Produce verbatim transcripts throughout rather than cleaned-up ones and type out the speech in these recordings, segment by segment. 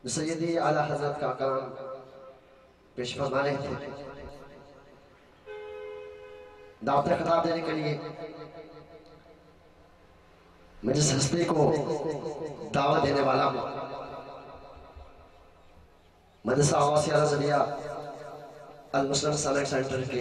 سیدی اعلیٰ حضرت کا کلام پیش فرما رہے تھے۔ دعوت خطاب دینے کے لیے میں جس ہستی کو دعوت دینے والا ہوں، مدرسہ غوثیہ نظریہ المسلم اسلامک سینٹر کے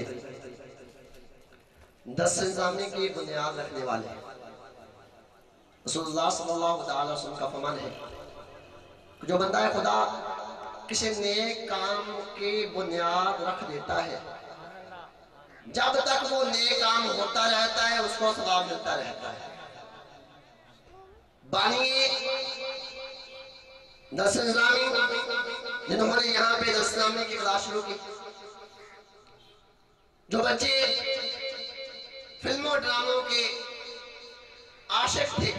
دس انتظامیہ کی بنیاد رکھنے والے رسول اللہ صلی اللہ علیہ وسلم کا فرمان ہے کہ جو بندہ خدا کسی نیک کام کی بنیاد رکھ دیتا ہے، جب تک وہ نیک کام ہوتا رہتا ہے اس کو ثواب ملتا رہتا ہے۔ بانی دس انتظامی جنہوں نے یہاں پہ دس انتظامی کی کلاس شروع کی، جو بچے فلموں اور ڈراموں کے عاشق تھے،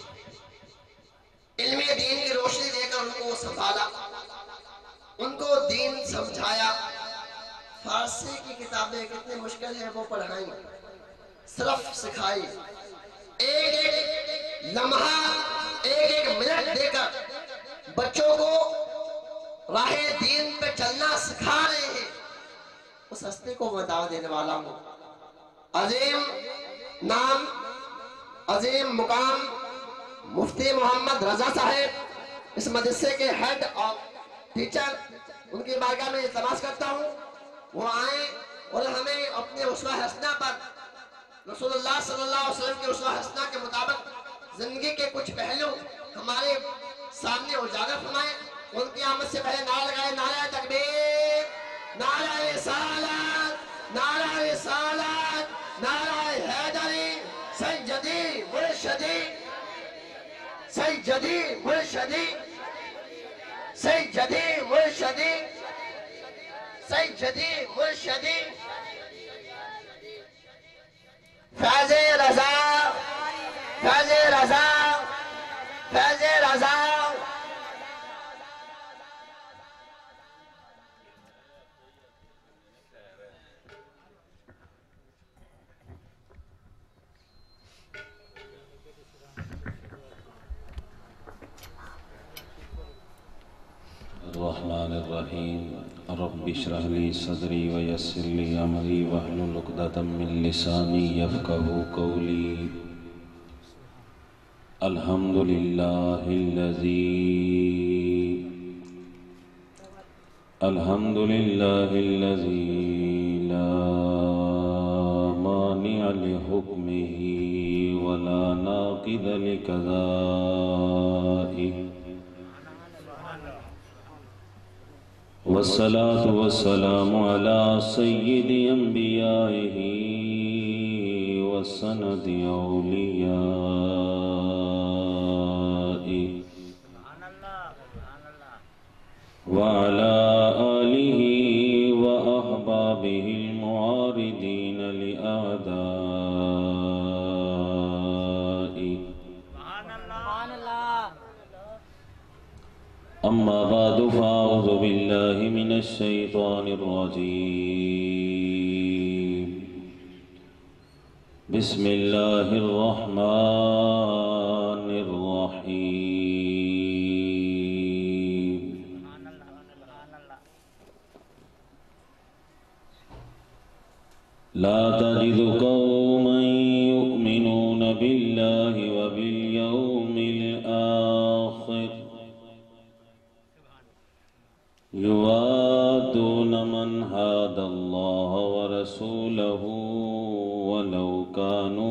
علم دین کی روشنی دے کر ان کو سنبھالا، ان کو دین سمجھایا، فارسی کی کتابیں کتنی مشکل ہیں وہ پڑھائیں، صرف سکھائی، ایک ایک لمحہ ایک ایک منٹ دے کر بچوں کو راہ دین پہ چلنا سکھا رہے ہیں۔ اس ہستی کو میں دعوت دینے والا ہوں۔ عظیم نام، عظیم مقام مفتی محمد رضا صاحب اس مدرسے کے ہیڈ اور ٹیچر، ان کی بارگاہ میں التماس کرتا ہوں وہ آئیں اور ہمیں اپنے اسوہ حسنہ پر رسول اللہ صلی اللہ علیہ وسلم کے اسوہ حسنہ کے مطابق زندگی کے کچھ پہلو ہمارے سامنے اجاگر فرمائیں۔ ان کی آمد سے پہلے نعرہ لگائے، نعرہ تکبیر، نعرہ رسالت، نعرہ رسالت، نعرہ حیدری، سیدی مرشدی، سیدی مرشدی، سیدی مرشدی، سیدی مرشدی، فیض رضا، فیض رضا، فیض رضا۔ الرحمن الرحیم رب اشرح لی صدری ویسر لی امری واحلل عقدۃ من لسانی یفقہوا قولی۔ الحمد للہ الذی الحمد للہ الذی لا مانع لحکمہ ولا ناقض لقضائہ، والصلاة والسلام على سيد أنبيائه وسند أوليائه وعلى آله وأحبابه المعارضين لأعدائه، أما بعد فأعوذ بالله من الشيطان الرجيم، بسم الله الرحمن الرحيم۔ لا تجد قوما يؤمنون بالله وباليوم الآخر يوادون من هاد الله ورسوله ولو كانوا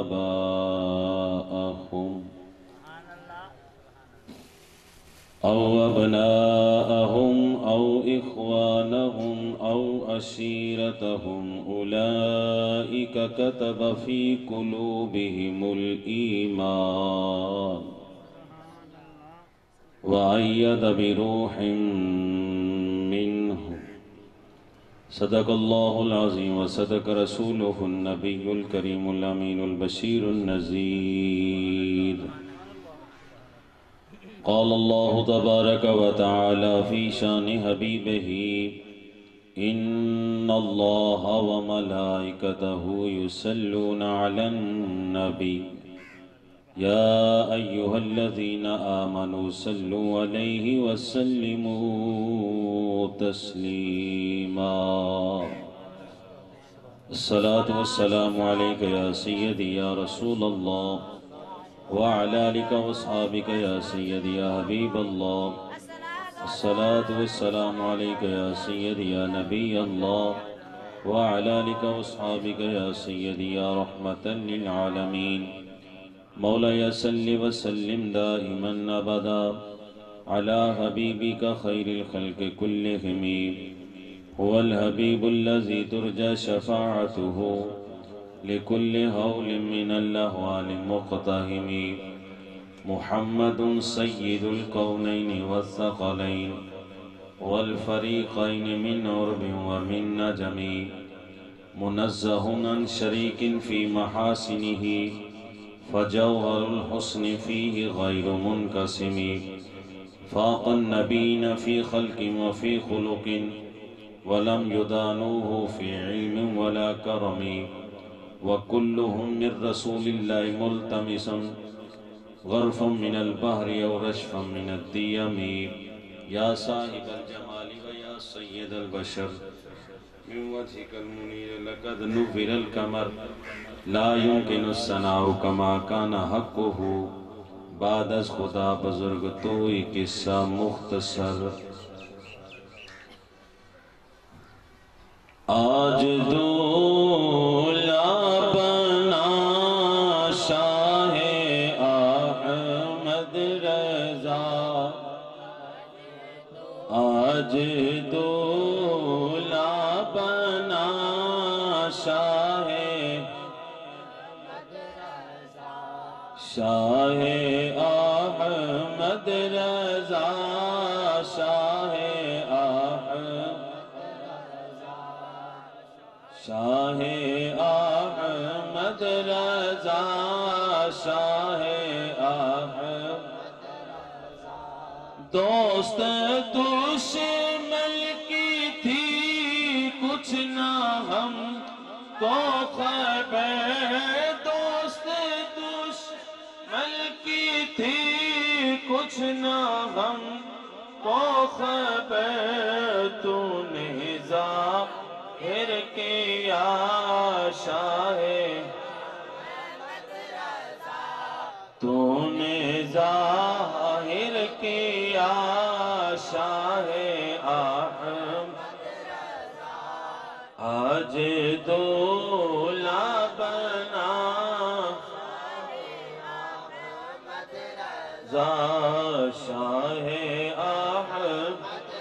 آباءهم أو أبناءهم أو إخوانهم أو عشيرتهم، أولئك كتب في قلوبهم الإيمان وأيد بروح منه، صدق الله العظيم وصدق رسوله النبي الكريم الأمين البشير النذير۔ قال الله تبارك وتعالى في شان حبيبه: إن الله وملائكته يصلون على النبي يا أيها الذين آمنوا صلوا عليه وسلموا تسليما. الصلاة والسلام عليك يا سيدي يا رسول الله وعلى آلك وأصحابك يا سيدي يا حبيب الله. الصلاة والسلام عليك يا سيدي يا نبي الله وعلى آلك وأصحابك يا سيدي يا رحمة للعالمين. مولاي صل وسلم دائما أبدا على حبيبك خير الخلق كلهم. هو الحبيب الذي ترجى شفاعته لكل هول من الأهوال مقتهم. محمد سيد الكونين والثقلين والفريقين من عرب ومن نجم. منزه عن شريك في محاسنه فجوهر الحسن فيه غير منقسم. فاق النبيين في خلق وفي خلق ولم يدانوه في علم ولا كرم. وكلهم من رسول الله ملتمسا غرفا من البحر أو رشفا من الديم. يا صاحب الجمال ويا سيد البشر من وجهك المنير لقد نفر القمر. لا يمكن الثناء كما كان حقه بعد از خدا بزرگ توئی قصہ مختصر. آج دولا بنا شاہ احمد رضا. آج دولا بنا شاہ شاہ احمد رضا. شاہ شاہ احمد رضا. شاہ احمد دوست دشمن کی تھی کچھ نہ ہم کو خبر. دوست دشمن کی تھی کچھ نہ ہم کو خبر. تو نے ظاہر کیا شاہ تو نے ظاہر کیا شاہ احمد. آج دولا بنا شاہ احمد.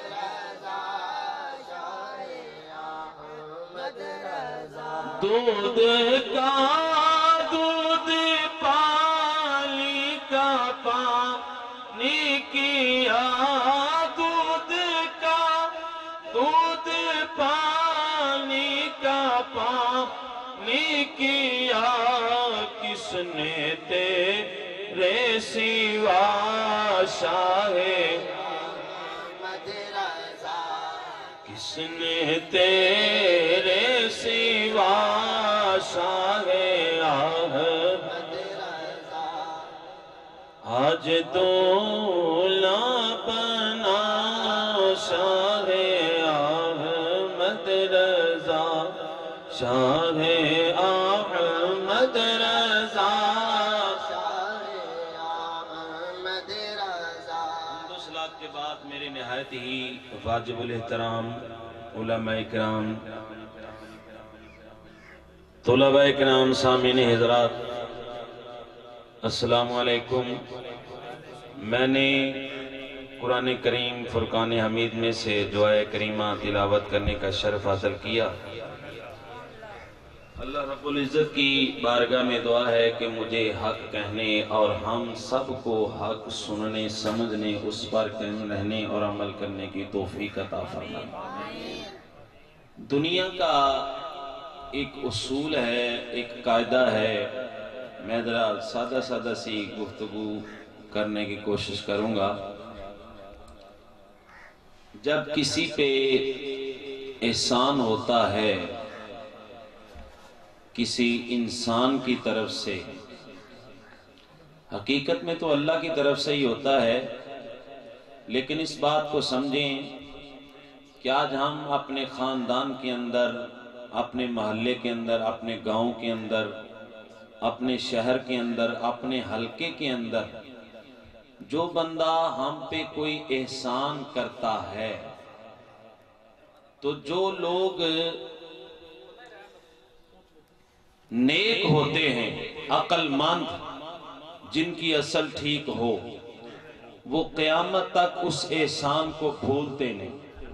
دودھ کا دودھ پانی کا پانی کیا. دودھ کا دودھ پانی کا پانی کیا. کس نے تیرے سوا شاہ کس نے تیرے سوا شاہ احمد. آج دولا بنا شاہ احمد رضا. شاہ احمد رضا. کے بعد میرے نہایت ہی واجب الاحترام علماء اکرام طلباء اکرام سامعین حضرات السلام علیکم. میں نے قرآن کریم فرقان حمید میں سے دعائے کریمہ تلاوت کرنے کا شرف حاصل کیا. اللہ رب العزت کی بارگاہ میں دعا ہے کہ مجھے حق کہنے اور ہم سب کو حق سننے سمجھنے اس پر قائم رہنے اور عمل کرنے کی توفیق عطا فرمائے. دنیا کا ایک اصول ہے، ایک قاعدہ ہے. میں ذرا سادہ سادہ سی گفتگو کرنے کی کوشش کروں گا. جب کسی پہ احسان ہوتا ہے کسی انسان کی طرف سے حقیقت میں تو اللہ کی طرف سے ہی ہوتا ہے، لیکن اس بات کو سمجھیں کہ آج ہم اپنے خاندان کے اندر، اپنے محلے کے اندر، اپنے گاؤں کے اندر، اپنے شہر کے اندر، اپنے حلقے کے اندر جو بندہ ہم پہ کوئی احسان کرتا ہے، تو جو لوگ نیک ہوتے ہیں، عقل مند، جن کی اصل ٹھیک ہو، وہ قیامت تک اس احسان کو بھولتے نہیں،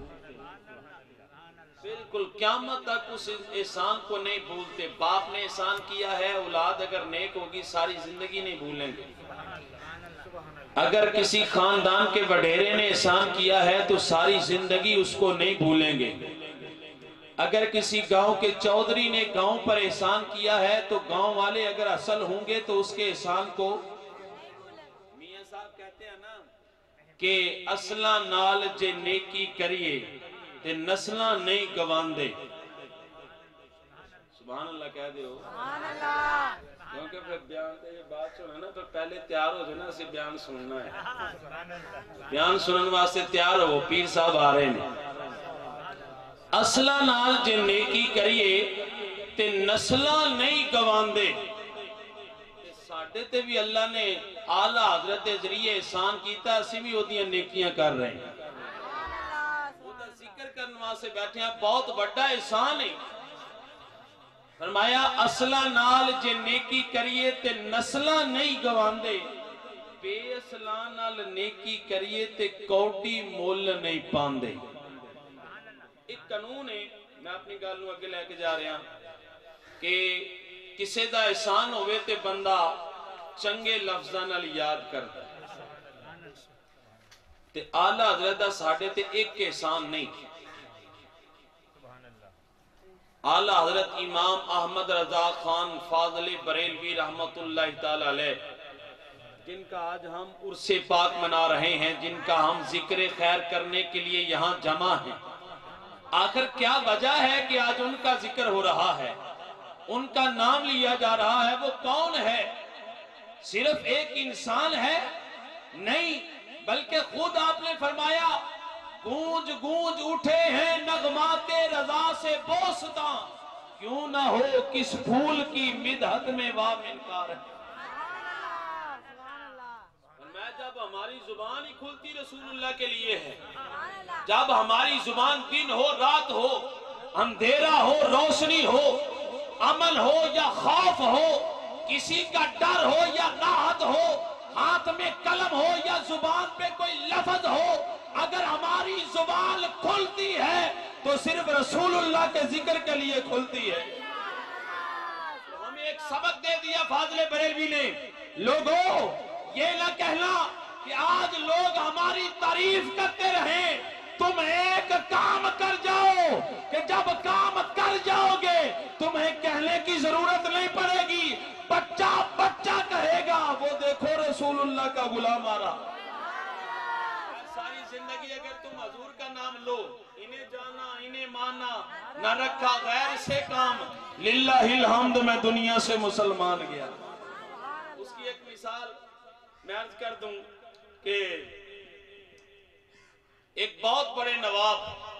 بالکل قیامت تک اس احسان کو نہیں بھولتے۔ باپ نے احسان کیا ہے، اولاد اگر نیک ہوگی ساری زندگی نہیں بھولیں گے۔ اگر کسی خاندان کے وڈیرے نے احسان کیا ہے تو ساری زندگی اس کو نہیں بھولیں گے۔ اگر کسی گاؤں کے چودھری نے گاؤں پر احسان کیا ہے تو گاؤں والے اگر اصل ہوں گے تو اس کے احسان کو، میاں صاحب کہتے ہیں نا کہ اصلہ نال جے نیکی کریے تے نسلہ نہیں گواندے۔ سبحان اللہ کہہ دے ہو، کیونکہ پھر بیان تے یہ بات سنے نا تو پہلے تیار ہو جو نا اسے بیان سننا ہے، بیان سنن واسطے تیار ہو، پیر صاحب آ رہے ہیں۔ اصلہ نال جے نیکی کریے تے نسلہ نہیں گواندے۔ ساڑھے تے بھی اللہ نے اعلیٰ حضرت دے ذریعے احسان کیتا، اسی بھی ہوتی ہیں نیکیاں کر رہے ہیں۔ وہ دا ذکر کرنوا سے بیٹھے ہیں، بہت بڑا احسان ہے۔ فرمایا اصلہ نال جے نیکی کریے تے نسلہ نہیں گواندے، بے اصلہ نال نیکی کریے تے کوٹی مول نہیں پاندے۔ ایک قانون ہے، میں اپنی گالوں اگے لے کے جا رہا ہوں کہ کسے دا احسان ہوئے تے بندہ چنگے لفظاں نال یاد کرتا ہے، تے اعلیٰ حضرت دا ساڑھے تے ایک احسان نہیں۔ اعلیٰ حضرت امام احمد رضا خان فاضل بریلوی رحمت اللہ تعالی علیہ، جن کا آج ہم عرس پاک منا رہے ہیں، جن کا ہم ذکر خیر کرنے کے لیے یہاں جمع ہیں، آخر کیا وجہ ہے کہ آج ان کا ذکر ہو رہا ہے، ان کا نام لیا جا رہا ہے؟ وہ کون ہے؟ صرف ایک انسان ہے؟ نہیں، بلکہ خود آپ نے فرمایا گونج گونج اٹھے ہیں نغمات رضا سے بوسطاں، کیوں نہ ہو کس پھول کی مدحت میں وا منکار ہے۔ جب ہماری زبان ہی کھلتی رسول اللہ کے لیے ہے، جب ہماری زبان دن ہو رات ہو، اندھیرا ہو روشنی ہو، امن ہو یا خوف ہو، کسی کا ڈر ہو یا راحت ہو، ہاتھ میں قلم ہو یا زبان پہ کوئی لفظ ہو، اگر ہماری زبان کھلتی ہے تو صرف رسول اللہ کے ذکر کے لیے کھلتی ہے۔ ہمیں ایک سبق دے دیا فاضل بریلوی نے، لوگوں یہ نہ کہنا کہ آج لوگ ہماری تعریف کرتے رہیں، تم ایک کام کر جاؤ کہ جب کام کر جاؤ گے تمہیں کہنے کی ضرورت نہیں پڑے گی، بچہ بچہ کہے گا وہ دیکھو رسول اللہ کا غلام آ رہا۔ ساری زندگی اگر تم حضور کا نام لو، انہیں جانا انہیں مانا، نہ رکھا غیر سے کام، للہ الحمد میں دنیا سے مسلمان گیا۔ اس کی ایک مثال میں عرض کر دوں کہ ایک بہت بڑے نواب،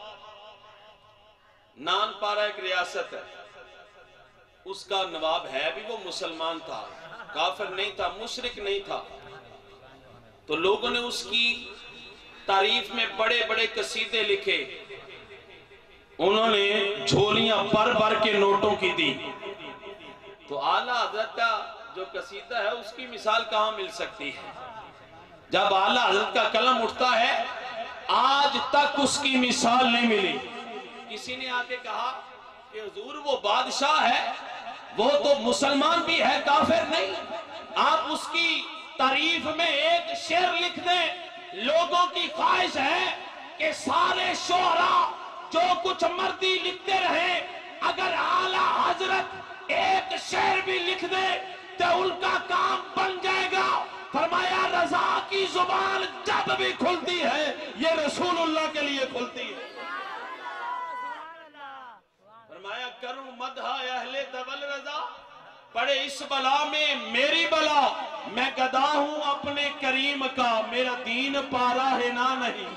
نان پارا ایک ریاست ہے، اس کا نواب ہے بھی وہ مسلمان تھا، کافر نہیں تھا، مشرک نہیں تھا، تو لوگوں نے اس کی تعریف میں بڑے بڑے قصیدے لکھے، انہوں نے جھولیاں بھر بھر کے نوٹوں کی دی۔ تو اعلیٰ حضرت کا جو قصیدہ ہے اس کی مثال کہاں مل سکتی ہے؟ جب اعلیٰ حضرت کا قلم اٹھتا ہے آج تک اس کی مثال نہیں ملی۔ کسی نے آ کے کہا کہ حضور وہ بادشاہ ہے، وہ تو مسلمان بھی ہے، کافر نہیں، آپ اس کی تعریف میں ایک شعر لکھ دیں۔ لوگوں کی خواہش ہے کہ سارے شعراء جو کچھ مرضی لکھتے رہیں، اگر اعلیٰ حضرت ایک شعر بھی لکھ دے تو ان کا کام بن جائے گا۔ فرمایا رضا کی زبان جب بھی کھلتی ہے یہ رسول اللہ کے لیے کھلتی ہے۔ فرمایا کروں مدح اہل دول رضا، پڑے اس بلا میں میری بلا، میں گدا ہوں اپنے کریم کا، میرا دین پارا ہے نہ نہیں۔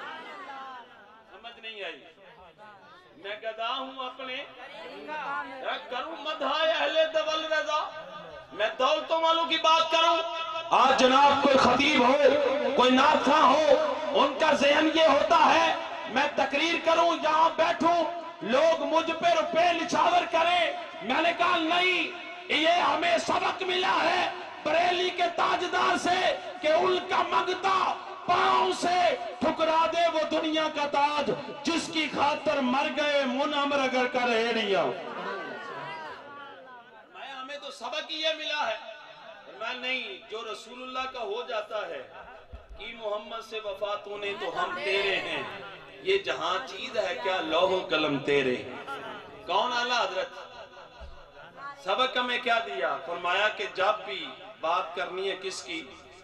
سمجھ نہیں آئی؟ میں گدا ہوں اپنے کروں مدھائے اہل دول رضا، میں دولتوں والوں کی بات کروں۔ آج جناب کوئی خطیب ہو، کوئی نعتخواں ہو، ان کا ذہن یہ ہوتا ہے میں تقریر کروں، یہاں بیٹھوں، لوگ مجھ پہ روپے نچھاور کریں۔ میں نے کہا نہیں، یہ ہمیں سبق ملا ہے بریلی کے تاجدار سے کہ ان کا منگتا پاؤں سے ٹھکرا دے وہ دنیا کا تاج، جس کی خاطر مر گئے منعمر اگر کر ایڑیا۔ میں ہمیں تو سبق ہی یہ ملا ہے۔ میں نہیں، جو رسول اللہ کا ہو جاتا ہے کہ محمد سے وفا تو نے تو ہم تیرے ہیں، یہ جہاں چیز ہے کیا لوح و قلم تیرے۔ کون اعلیٰ حضرت؟ سبق ہمیں کیا دیا؟ فرمایا کہ جب بھی بات کرنی ہے کس کی،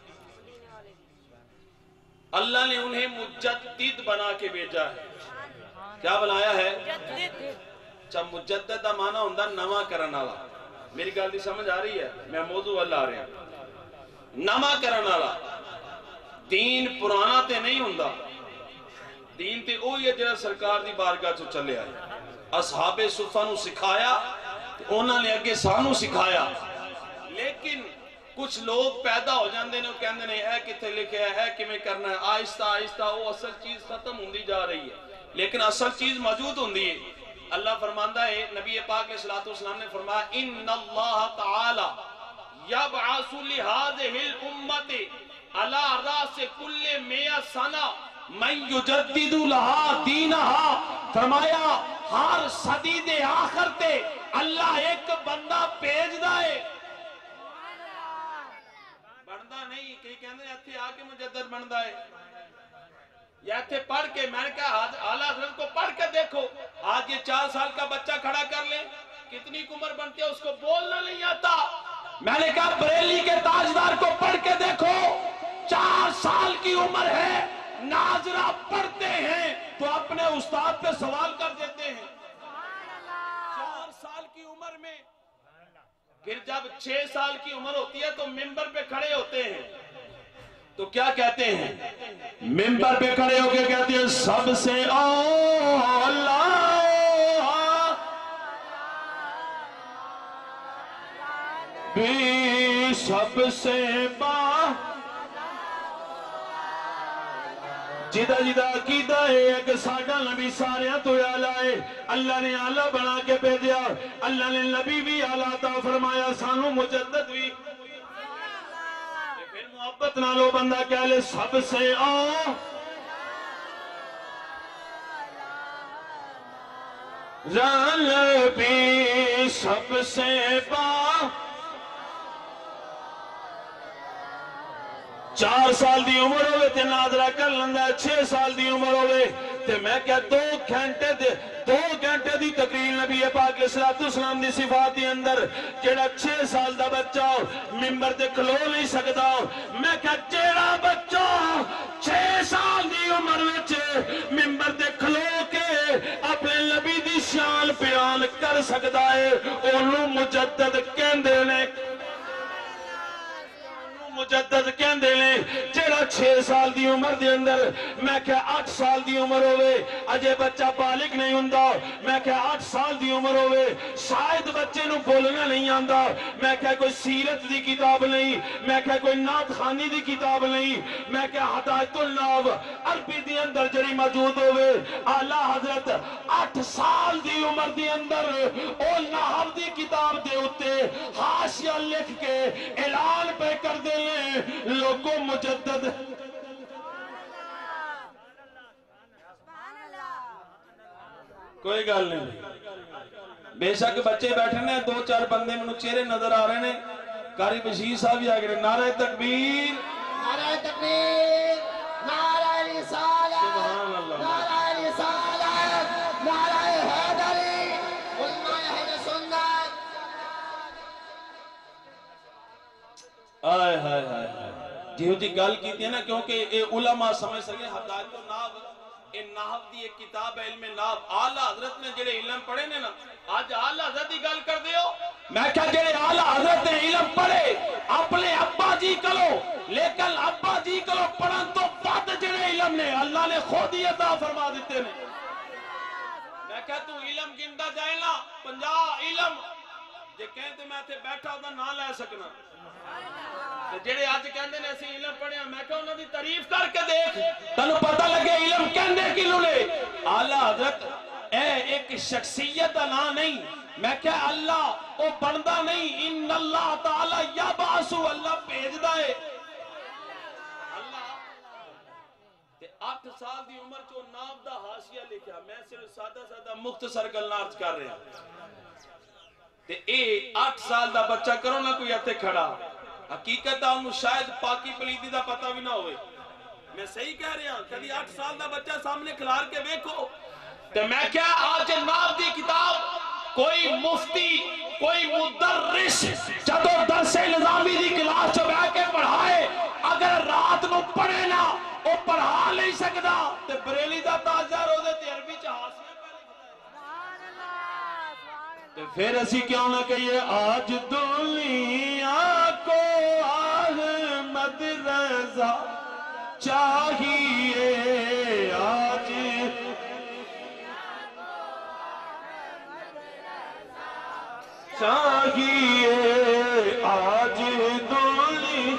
اللہ نے انہیں مجدد بنا کے بھیجا ہے۔ کیا بنایا ہے؟ جب مجدد دا معنی ہوندہ نواں کرن والا۔ میری گل دی سمجھ آ رہی ہے؟ میں موضوع اللہ آ رہا ہوں۔ نواں کرن والا، دین پرانا تے نہیں ہوندہ، دین تے اوہی ہے جڑا سرکار دی بارگاہ چو چلے آئے۔ اصحاب صفہ نو سکھایا، انہوں نے اگے سانو سکھایا، لیکن کچھ لوگ پیدا ہو جاندے نے، وہ کہندے نے اے کتے لکھے ہے، اے کمیں کرنا ہے، آہستہ آہستہ وہ اصل چیز ختم ہوندی جا رہی ہے، لیکن اصل چیز موجود ہوندی ہے۔ اللہ فرماندہ ہے، نبی پاک صلی اللہ علیہ وسلم نے فرمایا ان اللہ تعالی یبعث لہذہ الامت علی راس کل مئہ سنہ من یجدد لہا دینہا۔ فرمایا ہر صدی دے آخر تے اللہ ایک بندہ پیج دائے، بندہ نہیں کہیں کہنے اتھے آ کے مجدد بندہ ہے، یا اتھے پڑھ کے، میں نے کہا اعلیٰ حضرت کو پڑھ کے دیکھو، آج یہ چار سال کا بچہ کھڑا کر لیں، کتنی عمر بنتی ہے، اس کو بولنا نہیں آتا۔ میں نے کہا بریلی کے تاجدار کو پڑھ کے دیکھو، چار سال کی عمر ہے، ناظرہ پڑھتے ہیں تو اپنے استاد پہ سوال کر دیتے ہیں۔ چار سال کی عمر میں، پھر جب چھ سال کی عمر ہوتی ہے تو منبر پہ کھڑے ہوتے ہیں تو کیا کہتے ہیں؟ منبر پہ کھڑے ہو کے کہتے ہیں سب سے اولا بھی سب سے با جدہ جدہ عقیدہ ہے کہ ساڑھا نبی ساریاں تو اعلیٰ ہے، اللہ نے اعلیٰ بنا کے بھیجا، اللہ نے نبی بھی اعلیٰ عطا فرمایا، سانو مجدد بھی۔ پھر محبت نالو بندہ کہہ لے سب سے آؤ رال بھی سب سے با چار سال دی عمر ہوئے تے ناظرہ کر لندہ، چھ سال دی عمر ہوئے تے میں کیا دو گھنٹے دے دو گھنٹے دی تقریر نبی پاک علیہ السلام دی صفات دی اندر جیڑا چھ سال دا بچہ ممبر تے کھلو نہیں سکتا، میں کیا جیڑا بچہ چھ سال دی عمر وچ ممبر تے کھلو کے اپنے نبی دی شان بیان کر سکتا ہے، انہوں مجدد کہندے نے، مجدد کہندے لیں جیڑا چھ سال دی عمر دے اندر میں کہا آٹھ سال دی عمر ہوئے اجے بچہ بالغ نہیں ہوندہ، میں کہا آٹھ سال دی عمر ہوئے شاید بچے نو بولنا نہیں آندہ، میں کہا کوئی سیرت دی کتاب نہیں، میں کہا کوئی نعت خانی دی کتاب نہیں، میں کہا ہدایت الناو عربی دی اندر جڑی موجود ہوئے اعلیٰ حضرت آٹھ سال دی عمر دی اندر او نحو دی کتاب دے ہوتے حاشیہ لکھ کے اعلان پہ کر دے لوگوں مجدد۔ کوئی گل نہیں، بے شک بچے بیٹھے نے، دو چار بندے منو چہرے نظر آ رہے نے، قاری بشیر صاحب بھی آگے نعرہ تکبیر، نعرہ تکبیر، نعرہ رسالت، نعرہ رسالت، نعرہ حیدری، علماء اہل سنت۔ آئے ہائے ہائے جیہو جی گل کی تھی نا، کیونکہ اے علماء سمجھ سکے ہدایت الناو ان نحو دی ایک کتاب ہے علم نحو اعلی حضرت نے جڑے علم پڑھے نے نا آج اعلی حضرت دی گل کر دیو میں کہا جڑے اعلی حضرت نے علم پڑھے اپنے ابا جی کلو لیکن ابا جی کلو پڑھن تو بعد جڑے علم نے اللہ نے خود ہی عطا فرما دیتے نے میں کہا تو علم گندا جائے نا پنجا علم جے کہتے میں تے بیٹھا ہوتا نہ لے سکنا جڑے آج کہندے نے اسی علم پڑھے میں کہا انہاں دی تعریف کر کے دیکھ تانوں پتہ لگے علم کہندے کینوں نے اعلی حضرت اے ایک شخصیت دا نام نہیں میں کہا اللہ او بندا نہیں ان اللہ تعالی یبعث اللہ بھیجدا ہے اللہ تے آٹھ سال دی عمر چو ناب دا حاشیہ لکھیا میں صرف سادہ سادہ مختصر گلاں عرض کر رہا تے اے آٹھ سال دا بچہ کرو نہ کوئی اتھے کھڑا حقیقت انہوں شاید پاکی پلیدی دا پتہ بھی نہ ہوئے میں صحیح کہہ رہا ہوں کبھی آٹھ سال دا بچہ سامنے کھلار کے دیکھو تو میں کیا آج ناب دی کتاب کوئی مفتی کوئی مدرس جدو درس نظامی دی کلاس جو بیٹھ کے پڑھائے اگر رات نو پڑھے نا وہ پڑھا نہیں سکتا تو بریلی دا تاجدار ہو دے تے عربی چاہاسیاں تو پھر اسی کیوں نہ کہیے آج دنیا کو احمد رضا چاہیے آج چاہیے آج دنیا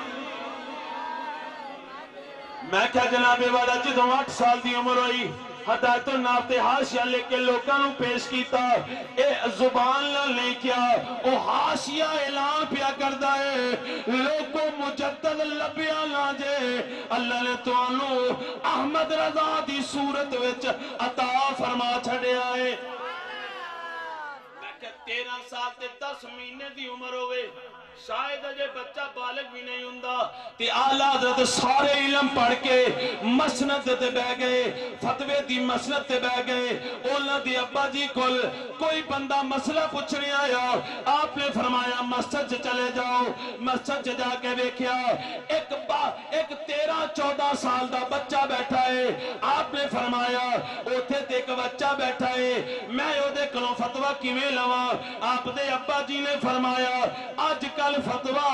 میں کیا جناب والا جدوں آٹھ سال دی عمر ہوئی ہدایت الناف تے حاشیہ لے کے لوگاں نوں پیش کیتا اے زبان نال نہیں کیا او حاشیہ اعلان پیا کردا ہے لوگوں مجدد لبیا نہ جے اللہ نے تانوں احمد رضا دی صورت وچ عطا فرما چھڑیا ہے میں کہ تیرہ سال تے دس مہینے دی عمر ہوئے شاید اجے بچہ بالغ بھی نہیں ہوندا تے اعلی حضرت سارے علم پڑھ کے مسند تے بہ گئے فتوی دی مسند تے بہ گئے انہاں دی ابا جی کول کوئی بندہ مسئلہ پوچھنے آیا آپ نے فرمایا مسجد چلے جاؤ مسجد جا کے دیکھیا ایک با ایک تیرہ چودہ سال دا بچہ بیٹھا ہے آپ نے فرمایا اوتھے تے ایک بچہ بیٹھا ہے میں او دے کولوں فتوی کیویں لواں آپ دے ابا جی نے فرمایا اج کل فتوی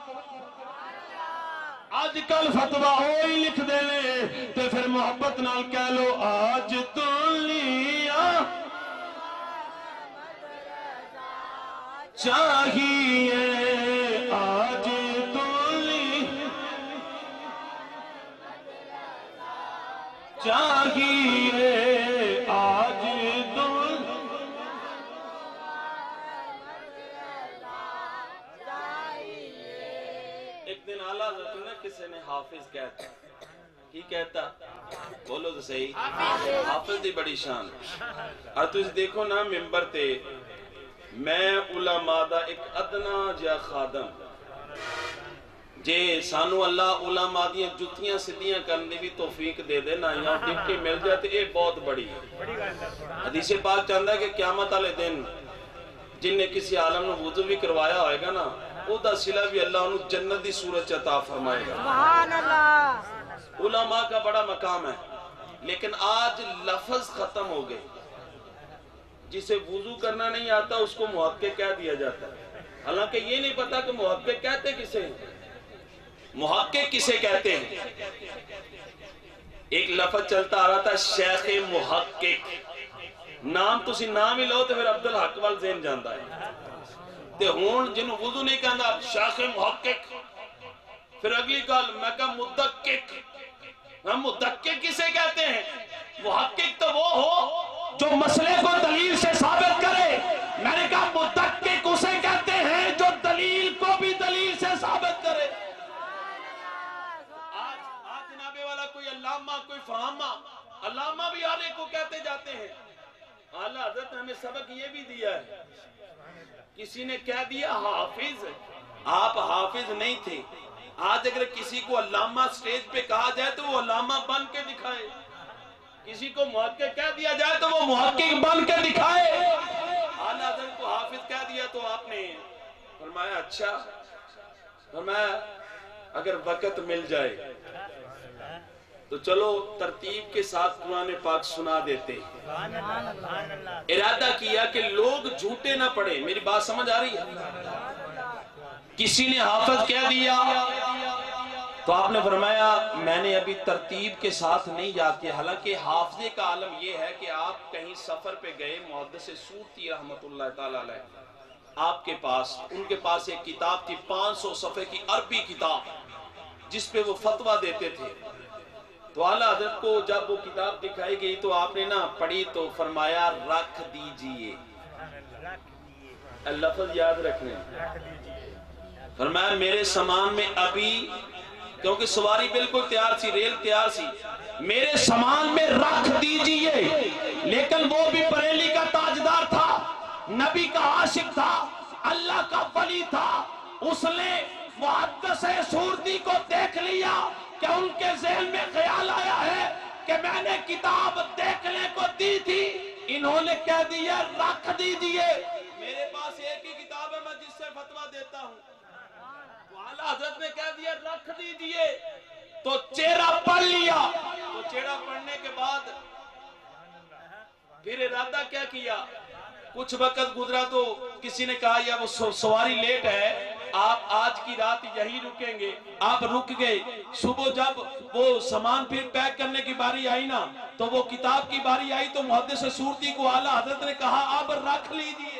آج کل فتوی ہوئی لکھ دے لے تے پھر محبت نال کہہ لو آج دنیا چاہیے آج دنیا چاہیے آج دنیا ایک دن اعلیٰ حضرت نے کسی نے حافظ کہتا کی کہتا بولو تو صحیح حافظ دی بڑی شان اور تو اس دیکھو نا ممبر تے میں علماء دا ایک ادنا جا خادم جے سانو اللہ علماء دیاں جتیاں سدیاں کرنے بھی توفیق دے دے نا یہاں دیکھ کے مل جاتے اے بہت بڑی حدیث پاک چاہتا ہے کہ قیامت والے دن جن نے کسی عالم نے وضو بھی کروایا ہوئے گا نا او دا صلہ بھی اللہ انہوں جنت دی صورت عطا فرمائے گا سبحان اللہ علماء کا بڑا مقام ہے لیکن آج لفظ ختم ہو گئے جسے وضو کرنا نہیں آتا اس کو محقق کہہ دیا جاتا ہے حالانکہ یہ نہیں پتا کہ محقق کہتے کسے ہیں محقق کسے کہتے ہیں ایک لفظ چلتا آ رہا تھا شیخ محقق نام تسی نام ہی لو تو پھر عبدالحق وال ذہن جاندہ ہے تے ہون جنہوں وضو نہیں کہنا شیخ محقق پھر اگلی کال میں کہا مدقق ہم مدقق کسے کہتے ہیں محقق تو وہ ہو جو مسئلے کو دلیل سے ثابت کرے میں نے کہا مدقق اسے کہتے ہیں جو دلیل کو بھی دلیل سے ثابت کرے آج آج جنابے والا کوئی علامہ کوئی فہامہ علامہ بھی ہر ایک کو کہتے جاتے ہیں اعلیٰ حضرت نے ہمیں سبق یہ بھی دیا ہے کسی نے کہہ دیا حافظ آپ حافظ نہیں تھے آج اگر کسی کو علامہ سٹیج پہ کہا جائے تو وہ علامہ بن کے دکھائے کسی کو محقق کہہ دیا جائے تو وہ محقق بن کے دکھائے اعلیٰ حضرت کو حافظ کہہ دیا تو آپ نے فرمایا اچھا فرمایا اگر وقت مل جائے تو چلو ترتیب کے ساتھ قرآن پاک سنا دیتے ہیں۔ ارادہ کیا کہ لوگ جھوٹے نہ پڑے، میری بات سمجھ آ رہی ہے؟ کسی نے حافظ کہہ دیا تو آپ نے فرمایا میں نے ابھی ترتیب کے ساتھ نہیں یاد کیا، حالانکہ حافظے کا عالم یہ ہے کہ آپ کہیں سفر پہ گئے، محدث سورتی رحمت اللہ تعالیٰ علیہ آپ کے پاس، ان کے پاس ایک کتاب تھی پانچ سو صفحے کی عربی کتاب جس پہ وہ فتویٰ دیتے تھے، تو اعلیٰ حضرت کو جب وہ کتاب دکھائی گئی تو آپ نے نا پڑھی تو فرمایا رکھ دیجئے، لفظ یاد رکھنے، فرمایا میرے سامان میں ابھی، کیونکہ سواری بالکل تیار سی، ریل تیار سی، میرے سامان میں رکھ دیجئے، لیکن وہ بھی بریلی کا تاجدار تھا، نبی کا عاشق تھا، اللہ کا ولی تھا، اس نے محدث سورتی کو دیکھ لیا کہ ان کے ذہن میں خیال آیا ہے کہ میں نے کتاب دیکھنے کو دی تھی، انہوں نے کہہ دیا رکھ دیجئے، میرے پاس ایک ہی کتاب ہے میں جس سے فتویٰ دیتا ہوں، تو اعلیٰ حضرت نے کہہ دیا رکھ دیجئے، تو چہرہ پڑھ لیا، تو چہرہ پڑھنے کے بعد پھر ارادہ کیا کیا، کچھ وقت گزرا تو کسی نے کہا یا وہ سواری لیٹ ہے، آپ آج کی رات یہی رکیں گے، آپ رک گئے، صبح جب وہ سامان پھر پیک کرنے کی باری آئی نا تو وہ کتاب کی باری آئی تو محدث سورتی کو اعلیٰ حضرت نے کہا اب رکھ لیجئے،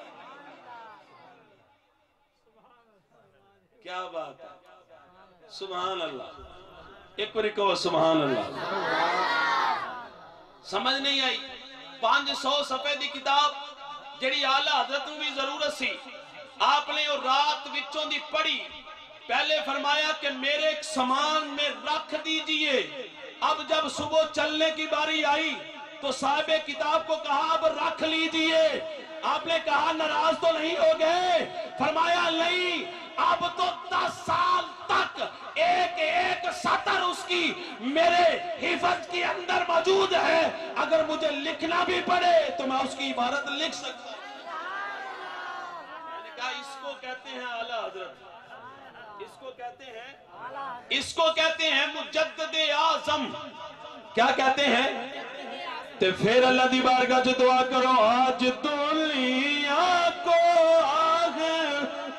کیا بات ہے، سبحان اللہ، ایک بار کہو سبحان اللہ، سمجھ نہیں آئی، پانچ سو صفحے دی کتاب جڑی اعلیٰ حضرت بھی ضرورت سی، آپ نے اور رات وچوں دی پڑھی، پہلے فرمایا کہ میرے سامان میں رکھ دیجئے، اب جب صبح چلنے کی باری آئی تو صاحب کتاب کو کہا اب رکھ لیجئے، آپ نے کہا ناراض تو نہیں ہو گئے، فرمایا نہیں، اب تو دس سال تک ایک ایک سطر اس کی میرے حفظ کے اندر موجود ہے، اگر مجھے لکھنا بھی پڑے تو میں اس کی عبارت لکھ سکتا ہوں، میں نے کہا اس کو کہتے ہیں اعلیٰ حضرت، اس کو کہتے ہیں اس کو کہتے ہیں مجدد اعظم، کیا کہتے ہیں؟ تے پھر اللہ دی بارگاہ سے دعا کرو آج دنیا کو آخر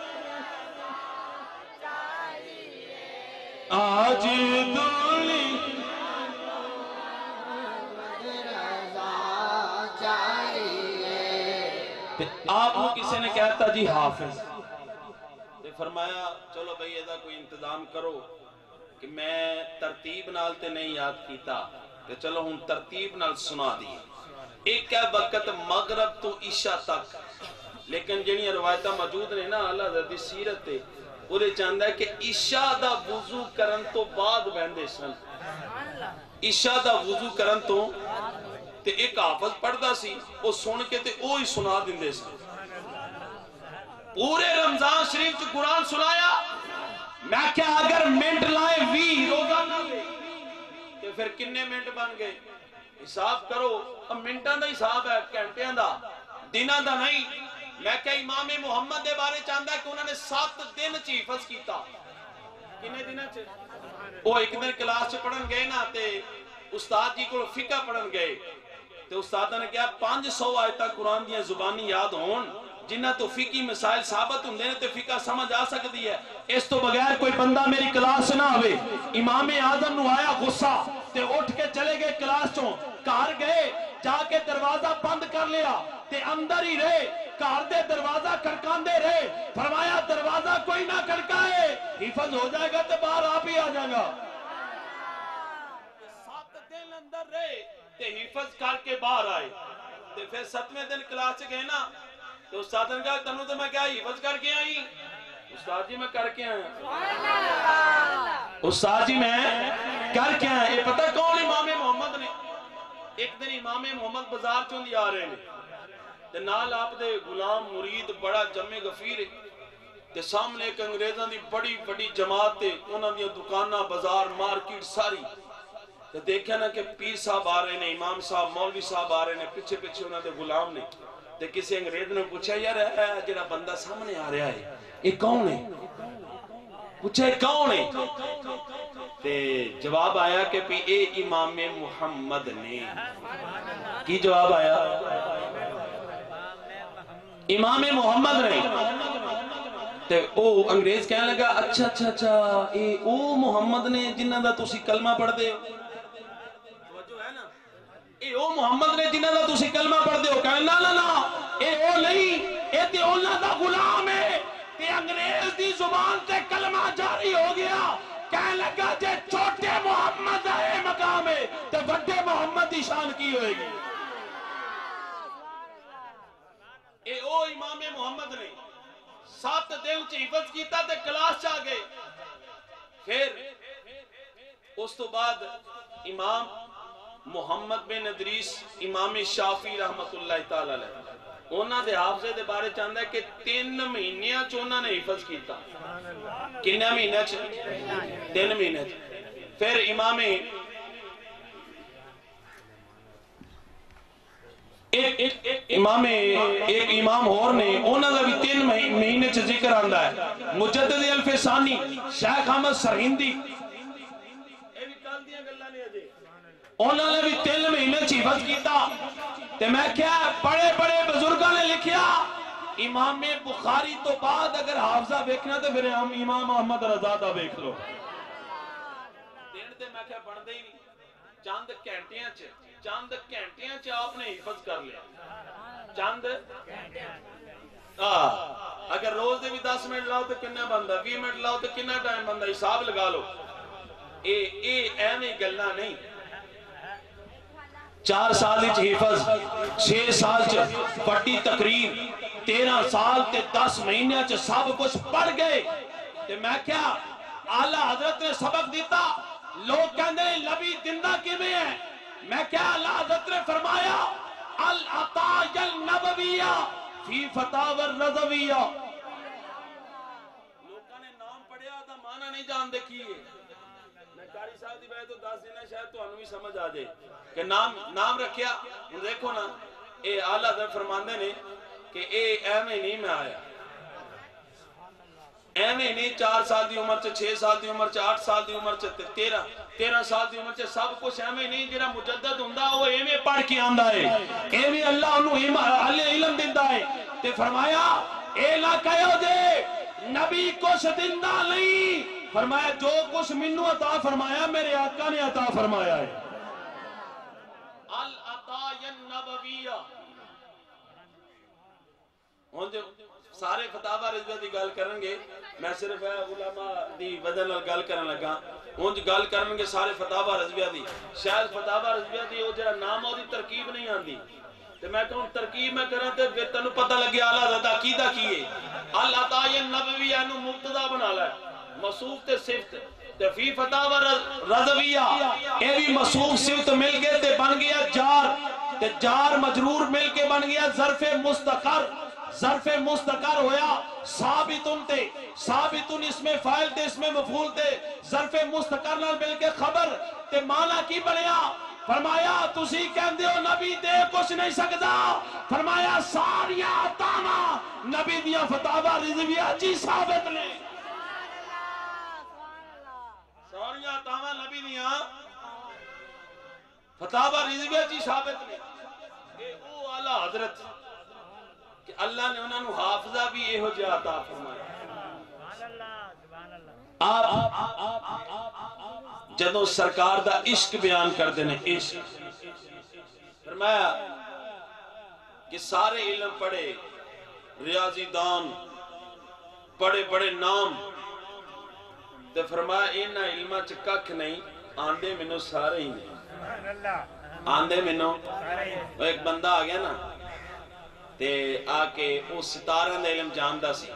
آج دنیا آپ کو کسی نے کہتا جی حافظ، تے فرمایا چلو بھئی ایدہ کوئی انتظام کرو کہ میں ترتیب نال تے نہیں یاد کیتا، کہ چلو ہن ترتیب نال سنا دی، ایک ہے وقت مغرب تو عشاء تک، لیکن جنہی روایتہ موجود نے نا اللہ حضرت سیرت تے وہ دے چاندہ ہے کہ عشاء دا وضو کرن تو بعد بہندے سن، عشاء دا وضو کرن تو تے ایک حافظ پڑھدا سی وہ سن کے تے اوہی سنا دیندے سن، پورے رمضان شریف جو قرآن سنایا، میں کیا اگر منٹ لائے وی روزانہ دے تے پھر کنے منٹ بن گئے، حساب کرو، اب منٹاں دا حساب ہے، گھنٹیاں دا، دناں دا نہیں، میں کہ امام محمد دے بارے چاہتا ہے کہ انہوں نے سات دن چی حفظ کیتا، کنے دن چے وہ ایک دن کلاس چے پڑھن گئے نا تے استاد جی کو فقہ پڑھن گئے تے استاد نے کہا پانچ سو آیتہ قرآن دیا زبانی یاد ہون جنہ تو فقی مسائل ثابت ہوں دینے تے فقہ سمجھ آ سکتی ہے، اس تو بغیر کوئی بندہ میری کلاس نہ ہوئے، امام اعظم نو آیا غصہ تے اٹھ کے چلے گئے کلاس چوں، کار گئے جا کے دروازہ بند کر لیا تے اندر ہی رہے، کار دے دروازہ کھڑکان دے رہے، فرمایا دروازہ کوئی نہ کھڑکائے، حفظ ہو جائے گا تے باہر آپ ہی آ جائے گا، سات دن اندر رہے تے حفظ کر کے باہر آئے، تے پھر ستویں دن کلاس گئے نا تو استاد نے کہا تنو تو میں کیا حفظ کر کے آئی، استاد جی میں کر کے آیا، استاد جی میں کر کے آیا، یہ پتہ کون امام محمد نے، ایک دن امام محمد بازار چون دی آ رہے ہیں تے نال آپ دے غلام مرید بڑا جمع غفیر تے سامنے ایک انگریزاں دی بڑی بڑی جماعت تے انہاں دی دکاناں بازار مارکیٹ ساری تے دیکھا نا کہ پیر صاحب آ رہے ہیں، امام صاحب مولوی صاحب آ رہے ہیں، پیچھے پیچھے انہاں دے غلام نے، تے کسی انگریز نے پوچھا یار جڑا بندہ سامنے آ رہا ہے یہ کون ہے، پوچھا کون ہے، تے جواب آیا کہ پی اے امام محمد نے کی جواب آیا امام محمد نے تے او انگریز کہنے لگا اچھا اچھا اچھا اے او محمد نے جنہ دا تسی کلمہ پڑھ دے ہو توجہ ہے نا اے او محمد نے جنہ دا تسی کلمہ پڑھ دے ہو کہنے نا نا نا اے او نہیں اے تے اونا دا غلام ہے تے انگریز دی زبان تے کلمہ جاری ہو گیا کہنے لگا جے چھوٹے محمد ہے مقام ہے تے بڑے محمد دی شان کی ہوئے گی اے او امام محمد نے سات دن چ حفظ کیتا تے کلاس چاہ گئے پھر اس تو بعد امام محمد بن ادریس امام شافعی رحمت اللہ تعالی علیہ انہاں دے حافظے دے بارے چاہتا ہے کہ تین مہینیاں چ انہاں نے حفظ کیتا کتنے مہینے چ تین مہینے چ پھر امام ایک امام ایک امام اور نے انہاں دا بھی تین مہینے چ ذکر آندا ہے مجدد الفسانی شیخ احمد سرہندی اے بھی کل دیاں گلاں نے اجے انہاں نے بھی تین مہینے چ حفظ کیتا تے میں کیا بڑے بڑے بزرگاں نے لکھیا امام بخاری تو بعد اگر حافظہ دیکھنا تو پھر ہم امام احمد رضا دا دیکھ لو دین تے میں کیا بن دے ہی نہیں چاند گھنٹیاں چ چاند گھنٹیاں چ آپ نے حفظ کر لیا چاند اگر روز دے بھی دس منٹ لاؤ تو کنا بندہ بیس منٹ لاؤ تو کنا ٹائم بندہ حساب لگا لو اے اے ایویں گلاں نہیں چار سال وچ حفظ چھ سال چ پڑھی تقریر تیرہ سال تے دس مہینے چ سب کچھ پڑھ گئے تے میں کیا اعلی حضرت نے سبق دیتا لوگ کہندے نبی زندہ کیویں ہے میں کیا اعلی حضرت نے فرمایا العطایا النبویہ فی فتاوی الرضویہ لوگوں نے نام پڑھیا دا معنی نہیں جاندے کی ہے میں قاری صاحب دی بیعت تو دس دینا شاید تو انہوں بھی سمجھ آ جائے کہ نام نام رکھیا دیکھو نا اے اعلی حضرت فرماندے نے کہ اے ایویں نہیں میں آیا ایویں نہیں چار سال دی عمر چ چھ سال دی عمر چ آٹھ سال دی عمر چ تیرہ تیرہ سال دی عمر چ سب کچھ ایویں نہیں جڑا مجدد ہوندا وہ ایویں پڑھ کے آندا ہے ایویں اللہ انہوں علم دیندا ہے تے فرمایا اے نہ کہو جے نبی کچھ دیندا نہیں فرمایا جو کچھ منو عطا فرمایا میرے آقا نے عطا فرمایا ہے العطایا النبویہ ہن جو سارے فتاوا رضویہ دی گل کرن گے میں صرف علماء دی وجہ نال گل کرن لگا ہن جو گل کرن گے سارے فتاوا رضویہ دی شاید فتاوا رضویہ دی او جڑا نام او دی ترکیب نہیں آندی تے میں کہوں ترکیب میں کراں تے پھر تینوں پتہ لگے اعلی حضرت عقیدہ کی ہے العطایا النبویہ نو مبتدا بنا لے موصوف تے صفت تے فی فتاوا رضویہ اے بھی موصوف صفت مل کے تے بن گیا جار تے جار مجرور مل کے بن گیا ظرف مستقر ظرف مستقر ہویا ثابتن تے ثابتن اس میں فائل تے اس میں مفعول تے ظرف مستقر نال مل کے خبر تے معنی کی بنیا فرمایا تسی کہندے ہو نبی دے کچھ نہیں سکدا فرمایا ساریاں عطاواں نبی دیاں فتاوا رضویہ جی ثابت نے ساریاں عطاواں نبی دیاں فتاوا رضویہ جی ثابت نے اے او اعلی حضرت کہ اللہ نے انہوں نے حافظہ بھی یہ ہو جا عطا فرمایا آپ جدوں سرکار دا عشق بیان کر دینے عشق فرمایا کہ سارے علم پڑھے ریاضی دان پڑھے بڑے نام تے فرمایا اینا علمہ چکک نہیں آندے منو سارے ہی نہیں آندے منو ایک بندہ آ گیا نا تے آکے وہ ستاروں دا علم جاندا سی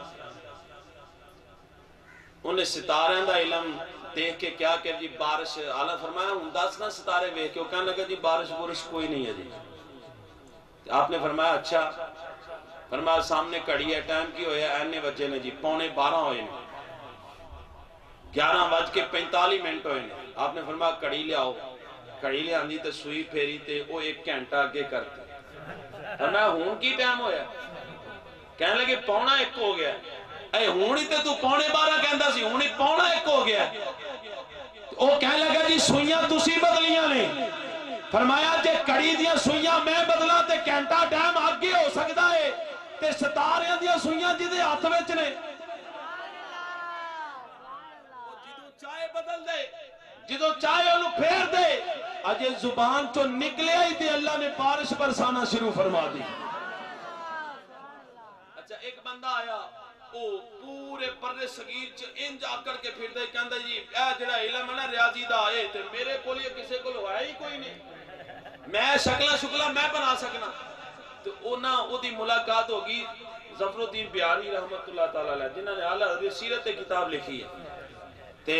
انہیں ستاروں دا علم دیکھ کے کیا کہ جی بارش اعلیٰ فرمایا ہوں دس نا ستارے ویکھ کے وہ کہنے لگا جی بارش بورش کوئی نہیں ہے جی آپ نے فرمایا اچھا فرمایا سامنے کڑی ہے ٹائم کی ہویا اینے وجہ نے جی پونے بارہ ہوئے نے گیارہ بج کے پینتالیس منٹ ہوئے نے آپ نے فرمایا کڑی لے آؤ کڑی لے آندی تے سوئی پھیری تے وہ ایک گھنٹہ آگے کرتے فرمایا ہون کی ٹائم ہویا کہنے لگے پونا ایک ہو گیا اے ہونی تے تو پونے بارہ کہندہ سی ہونی پونا ایک ہو گیا وہ کہنے لگا جی سوئیاں تسی بدلیاں نے. فرمایا جے کڑی دیا سوئیاں میں بدلا تے گھنٹہ ٹائم آگے ہو سکتا ہے تے ستاریاں دیا سوئیاں جی دے ہاتھ وچ نے. جدو چاہے بدل دے جدو چاہے انہوں پھیر دے اجے زبان تو نکلے ہی تے اللہ نے بارش برسانا شروع فرما دی. اچھا ایک بندہ آیا وہ پورے برے صغیر چ انج آکڑ کے پھر دے کہندا جی اے جڑا علم ہے نا ریاضی دا آئے تے میرے کول یہ کسے کول ہوا ہی کوئی نہیں, میں شکلہ شکلہ میں بنا سکنا. تو اونا او دی ملاقات ہوگی ظفر الدین بیاری رحمت اللہ تعالیٰ علیہ جنہوں نے اعلیٰ حضرت سیرت کتاب لکھی ہے. تے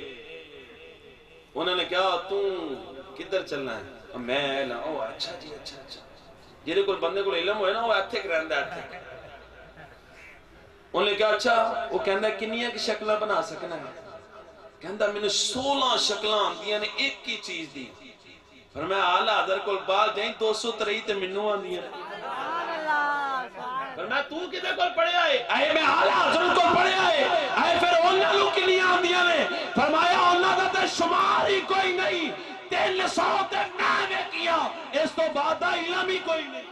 انہوں نے کہا تم کدھر چلنا ہے؟ میں اعلیٰ او اچھا جی اچھا اچھا جیرے کوئی بندے کو علم ہوئے نا وہ ایتھک رہندہ ایتھک. انہوں نے کہا اچھا وہ کہندہ کنیا کی شکلہ بنا سکنا ہے؟ کہندہ میں نے سولہ شکلہ آندیاں نے ایک کی چیز دی. پر میں اعلیٰ حضرت کو بعد جائیں دو سو ترہی تے منو آندیاں. پر میں تو کدھے کو پڑھے آئے آئے میں اعلیٰ حضرت کو پڑھے آئے آئے پھر انہوں لوگ کی نہیں آندیاں نے. فرمایا انہوں کا تے شمار ہی کوئی نہیں تین سو تے میں نے کیا اس تو بعد علم ہی کوئی نہیں.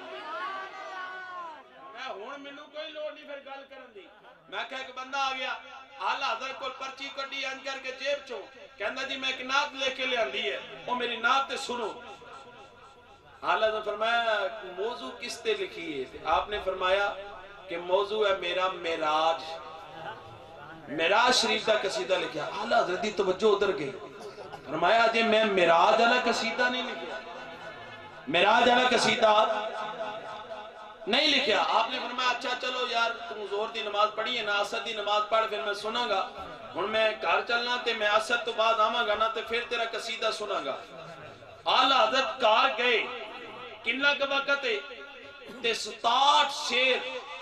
میں ہون منو کوئی لوڑ نہیں پھر گل کرن دی. میں کہا ایک بندہ آ گیا اعلیٰ حضرت کو پرچی کڈی ان کر کے جیب چوں کہندا جی میں ایک نعت لے کے لے آندی ہے وہ میری نعت تے سنو. اعلیٰ حضرت فرمایا موضوع کس تے لکھی ہے؟ آپ نے فرمایا کہ موضوع ہے میرا معراج, معراج شریف کا قصیدہ لکھا. اعلیٰ حضرت دی توجہ ادھر گئی. فرمایا جی میں معراج والا قصیدہ نہیں لکھا, معراج والا قصیدہ نہیں لکھیا. آپ نے فرمایا اچھا چلو یار تم زور دی نماز پڑھی ہے نا اثر دی نماز پڑھ پھر میں سنا گا. ہن میں گھر چلنا تے میں اثر تو بعد آواں گا نا تے پھر تیرا قصیدہ سنا گا. اعلیٰ حضرت کار گئے کنہ کا وقت ہے تے ستاٹھ شیر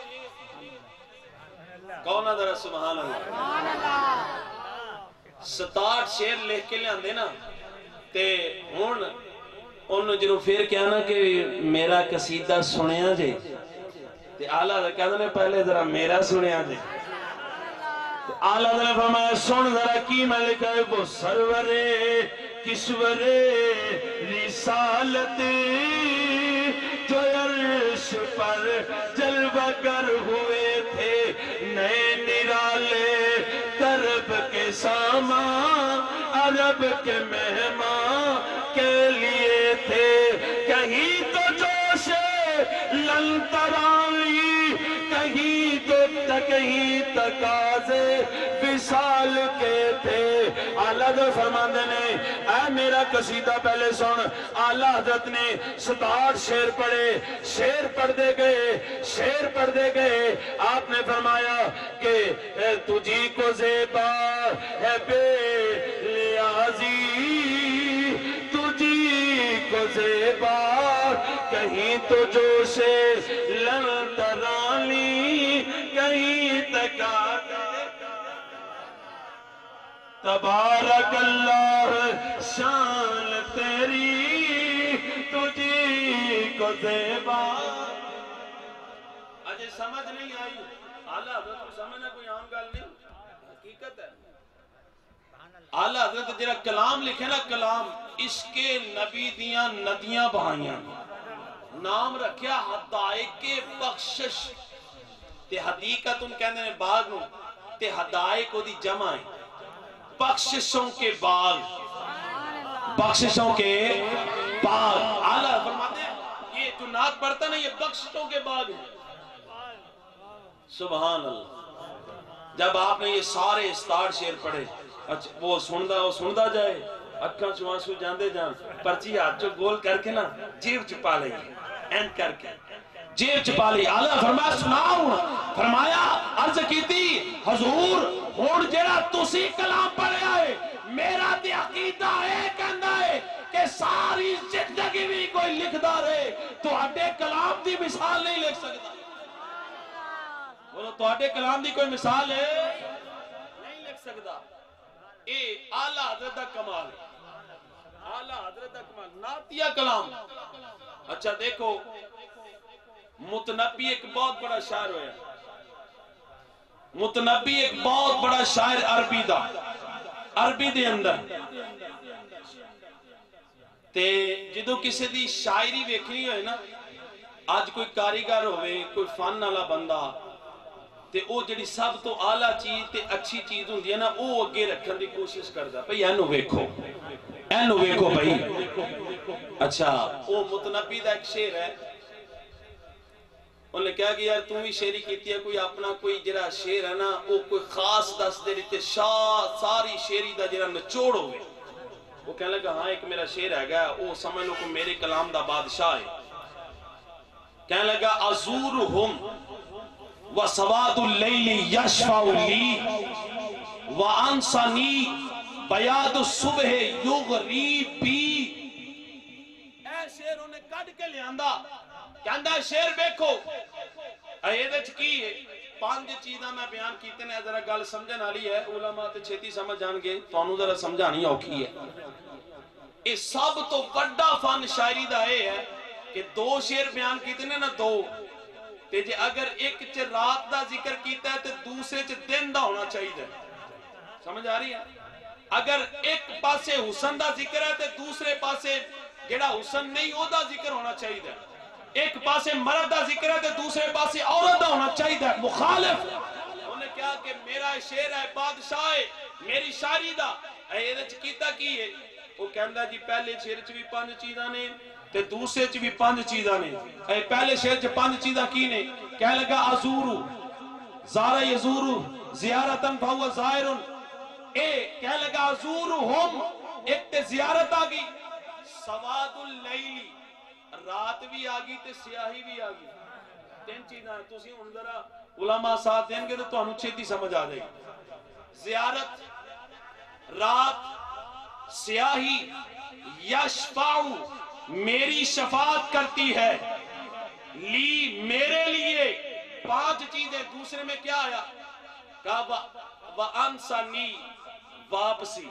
کون ذرا سبحان اللہ ستاٹھ شیر لکھ کے لے آندے نا تے ہن انہوں جنہوں پھر کیا نا کہ میرا قصیدہ سنیا جے تے اعلیٰ حضرت کہتا نے پہلے ذرا میرا سنیا جے. اعلیٰ حضرت فرمایا سن ذرا کی میں لکھا ہے وہ سرور کشور رسالت جو عرش پر جلوہ گر ہوئے تھے نئے نرالے طرب کے سامان عرب کے مہمان کے لیے تھے. کہیں تو جوش لنترائی کہیں تو کہیں تقاضے وصال کے تھے. اعلیٰ حضرت فرماندے نے اے میرا قصیدہ پہلے سن. اعلیٰ حضرت نے ستاٹھ شیر پڑھے, شیر پڑھ دے گئے شیر پڑھ دے گئے. آپ نے فرمایا کہ تجھی کو زیبا ہے بے لیازی تجھی کو زیبا کہیں تو جوش لنترانی کہیں تکاتے. تبارک اللہ شان تیری تجھی کو زیبا. اجے سمجھ نہیں آئی اعلیٰ حضرت کو سمجھنا کوئی عام گل نہیں حقیقت ہے. اعلیٰ حضرت جرا کلام لکھے نا کلام اس کے نبی دیاں ندیاں بہائیاں نام رکھیا حدائق بخشش تے حدیقت ان کہنے نے باغ نو تے حدائق کو دی جمع ہے بخششوں کے باغ بخششوں کے باغ. اعلیٰ فرماتے ہیں یہ جو نعت پڑھتا نا یہ بخششوں کے باغ ہیں. سبحان اللہ. جب آپ نے یہ سارے ستاٹھ شیر پڑھے اچھا وہ سندہ وہ سندہ جائے اکھاں چوان سو جاندے جان پرچی ہاتھ جو گول کر کے نا جیب چپا لئی اینڈ کر کے جیب چپا لئی. اعلیٰ فرمایا سناؤ فرمایا عرض کی تھی حضور ہون جیڑا تسی کلام پڑھے آئے میرا تے عقیدہ ہے کہندہ ہے کہ ساری زندگی بھی کوئی لکھ دا رہے تو اڈے کلام دی مثال نہیں لکھ سکتا. بولو تو اڈے کلام دی کوئی مثال ہے نہیں لکھ سکتا. اے اعلیٰ حضرت دا کمال اعلیٰ حضرت دا کمال نعتیہ کلام. اچھا دیکھو متنبی ایک بہت بڑا شاعر ہویا متنبی ایک بہت بڑا شاعر عربی دا عربی دے اندر تے جدو کسی دی شاعری ویکھنی ہوئے نا، آج کوئی کاریگر ہوئے، کوئی فن والا بندہ تے او جڑی سب تو اعلیٰ چیز تے اچھی چیز ہوندی ہے نا، او اگے رکھن دی کوشش کردا بھئی اینو ویکھو اینو ویکھو بھئی۔ اچھا او متنبی دا ایک شعر ہے، انہوں نے کہا کہ یار تم بھی شعری کیتی ہے، کوئی اپنا کوئی جڑا شعر ہے نا او کوئی خاص دس دے لیتے ساری شعری دا جڑا نچوڑ ہوئے۔ وہ کہنے لگا ہاں ایک میرا شعر ہے گا، او سمجھ لو کہ میرے کلام دا بادشاہ ہے۔ کہنے لگا ازورہم وسواد اللیل یشفع لی وانسانی بیاد الصبح یغری بی۔ اے شعر انہیں کٹ کے لے آندہ کہندہ شعر بیکھو اے دچ کی ہے پانچ چیزاں میں بیان کیتے ہیں، ذرا گل سمجھن والی ہے، علماء تے چھیتی سمجھ جان گے، تانوں ذرا سمجھانی اوکھی ہے۔ اس سب تو بڑا فن شاعری دا ہے کہ دو شعر بیان کیتے ہیں نا، دو تے جے اگر ایک چ رات دا ذکر کیتا ہے تے دوسرے چ دن دا ہونا چاہیے، سمجھ آ رہی ہے؟ اگر ایک پاسے حسن دا ذکر ہے تے دوسرے پاسے جڑا حسن نہیں او دا ذکر ہونا چاہیے، ایک پاسے مرد دا ذکر ہے تے دوسرے پاسے عورت دا ہونا چاہیے، مخالف۔ انہوں نے کہا کہ میرا شعر ہے بادشاہ ہے میری شاعری دا، اے دے چ کیتا کی ہے؟ وہ کہندا جی پہلے شعر چ بھی پانچ چیزاں نے تے دوسرے چ بھی پانچ چیزاں نے۔ اے پہلے شعر چ پانچ چیزاں کی نے؟ کہہ لگا ازورو زارا یزورو زیارتن فہو زائرن، اے کہہ لگا ازورہم ایک تے زیارت آگی، سواد اللیلی رات بھی آگی تے سیاہی بھی آگی، تین چیزاں ہیں۔ تسی ان ذرا علماء ساتھ دیں گے تو تو انہوں چھتی سمجھ آ جائے گی۔ زیارت، رات، سیاہی، یشفعو میری شفاعت کرتی ہے، لی میرے لیے، پانچ چیزیں۔ دوسرے میں کیا آیا؟ کہا وَأَنْسَنِي واپسی،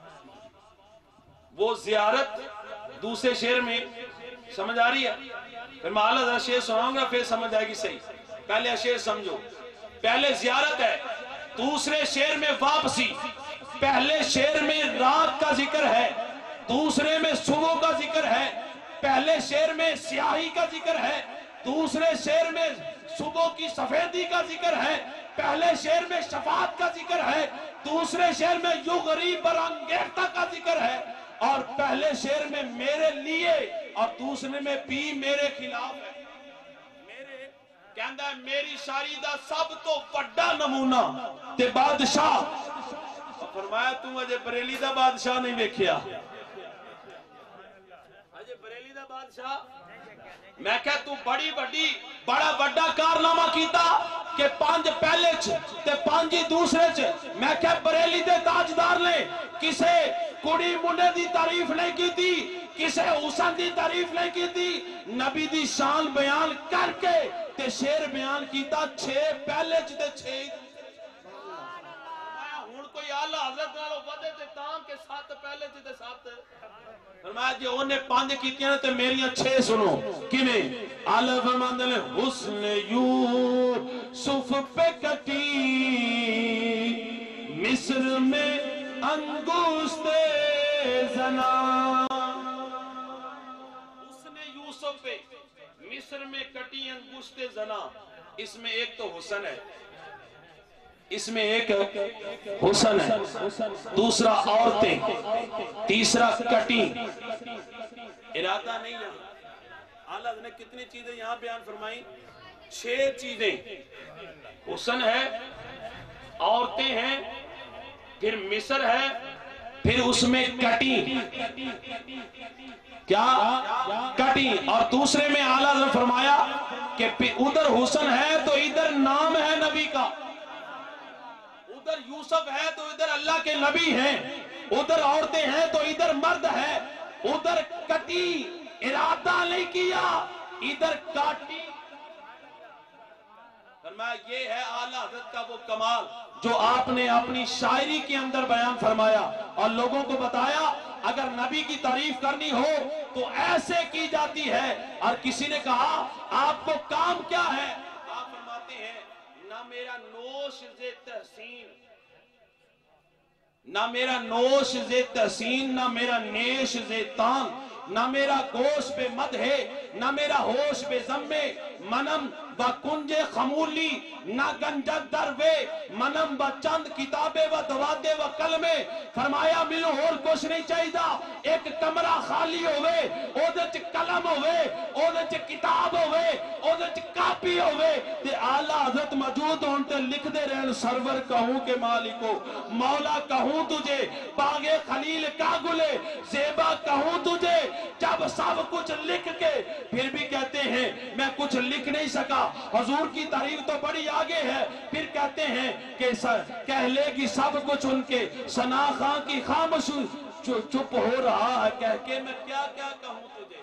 وہ زیارت دوسرے شعر میں سمجھ آ رہی ہے؟ پھر میں اعلیٰ ذرا شعر سناؤں گا پھر سمجھ آئے گی صحیح، پہلے شعر سمجھو۔ پہلے زیارت ہے، دوسرے شعر میں واپسی، پہلے شعر میں رات کا ذکر ہے، دوسرے میں صبح کا ذکر ہے، پہلے شعر میں سیاہی کا ذکر ہے، دوسرے شعر میں صبح کی سفیدی کا ذکر ہے، پہلے شعر میں شفاعت کا ذکر ہے، دوسرے شعر میں یغری برانگیختہ کا ذکر ہے، اور پہلے شعر میں میرے لیے اور دوسرے میں بھی میرے خلاف ہے۔ میرے کہندہ ہے میری شاعری دا سب تو بڑا نمونہ تے بادشاہ، فرمایا تم اجے بریلی دا بادشاہ نہیں دیکھیا، اجے بریلی دا بادشاہ میں کہا تو بڑی بڑی بڑا بڑا کارنامہ کیتا کہ پانچ پہلے چ تے پانچ دوسرے چ، میں کہا بریلی دے تاجدار نے کسے کڑی منڈے دی تعریف نہیں کی تھی، کسے حسن دی تعریف نہیں کی تھی، نبی دی شان بیان کر کے تے شعر بیان کیتا چھے پہلے چ تے چھے کوئی آلہ حضرت نالو ودے تے تام کے ساتھ پہلے تے ساتھ۔ فرمایا جی انہیں پانچ کیتیاں نے تے میریاں چھ سنو کیویں؟ آلہ فرماندے نے حسن یوسف پہ کٹی مصر میں انگوشت زنا، حسن یوسف پہ مصر میں کٹی انگوشت زنا، اس میں ایک تو حسن ہے، اس میں ایک حسن ہے، دوسرا عورتیں، تیسرا کٹی۔ ارادہ نہیں ہے، اعلیٰ نے کتنی چیزیں یہاں بیان فرمائی؟ چھ چیزیں، حسن ہے، عورتیں ہیں، پھر مصر ہے، پھر اس میں کٹی، کیا کٹی، اور دوسرے میں اعلیٰ نے فرمایا کہ ادھر حسن ہے تو ادھر نام ہے نبی کا، ادھر یوسف ہے تو ادھر اللہ کے نبی ہیں، ادھر عورتیں ہیں تو ادھر مرد ہے، ادھر کٹی ارادہ نہیں کیا ادھر کاٹی۔ فرمایا یہ ہے اعلیٰ حضرت کا وہ کمال جو آپ نے اپنی شاعری کے اندر بیان فرمایا اور لوگوں کو بتایا اگر نبی کی تعریف کرنی ہو تو ایسے کی جاتی ہے۔ اور کسی نے کہا آپ کو کام کیا ہے؟ آپ فرماتے ہیں نہ میرا نوش ز تحسین نہ میرا نوش زے تحسین، نہ میرا نیش زے تان، نہ میرا گوش بے مد ہے، نہ میرا ہوش بے زمے، منم با کنج خمولی نہ گنجد دروے، منم با چند کتابے و دوادے و کلمے. فرمایا ملو اور کچھ نہیں چاہیدہ، ایک کمرہ خالی ہوئے، او دے چ قلم ہوئے، او دے چ کتاب ہوئے، او دے چ کاپی ہوئے، تے آلہ حضرت موجود ہون تے لکھ دے رہن سرور کہوں کے مالکو، مولا کہوں تجھے، باغ خلیل کا گلے، زیبا کہوں تجھے. جب سب کچھ لکھ کے پھر بھی کہتے ہیں میں کچھ لکھ نہیں سکا. حضور کی تعریف تو بڑی آگے ہے، پھر کہتے ہیں کہ کہہ لے گی سب کچھ ان کے ثنا خاں کی خاموش چپ ہو رہا ہے، کہہ کے میں کیا کیا کہوں تجھے.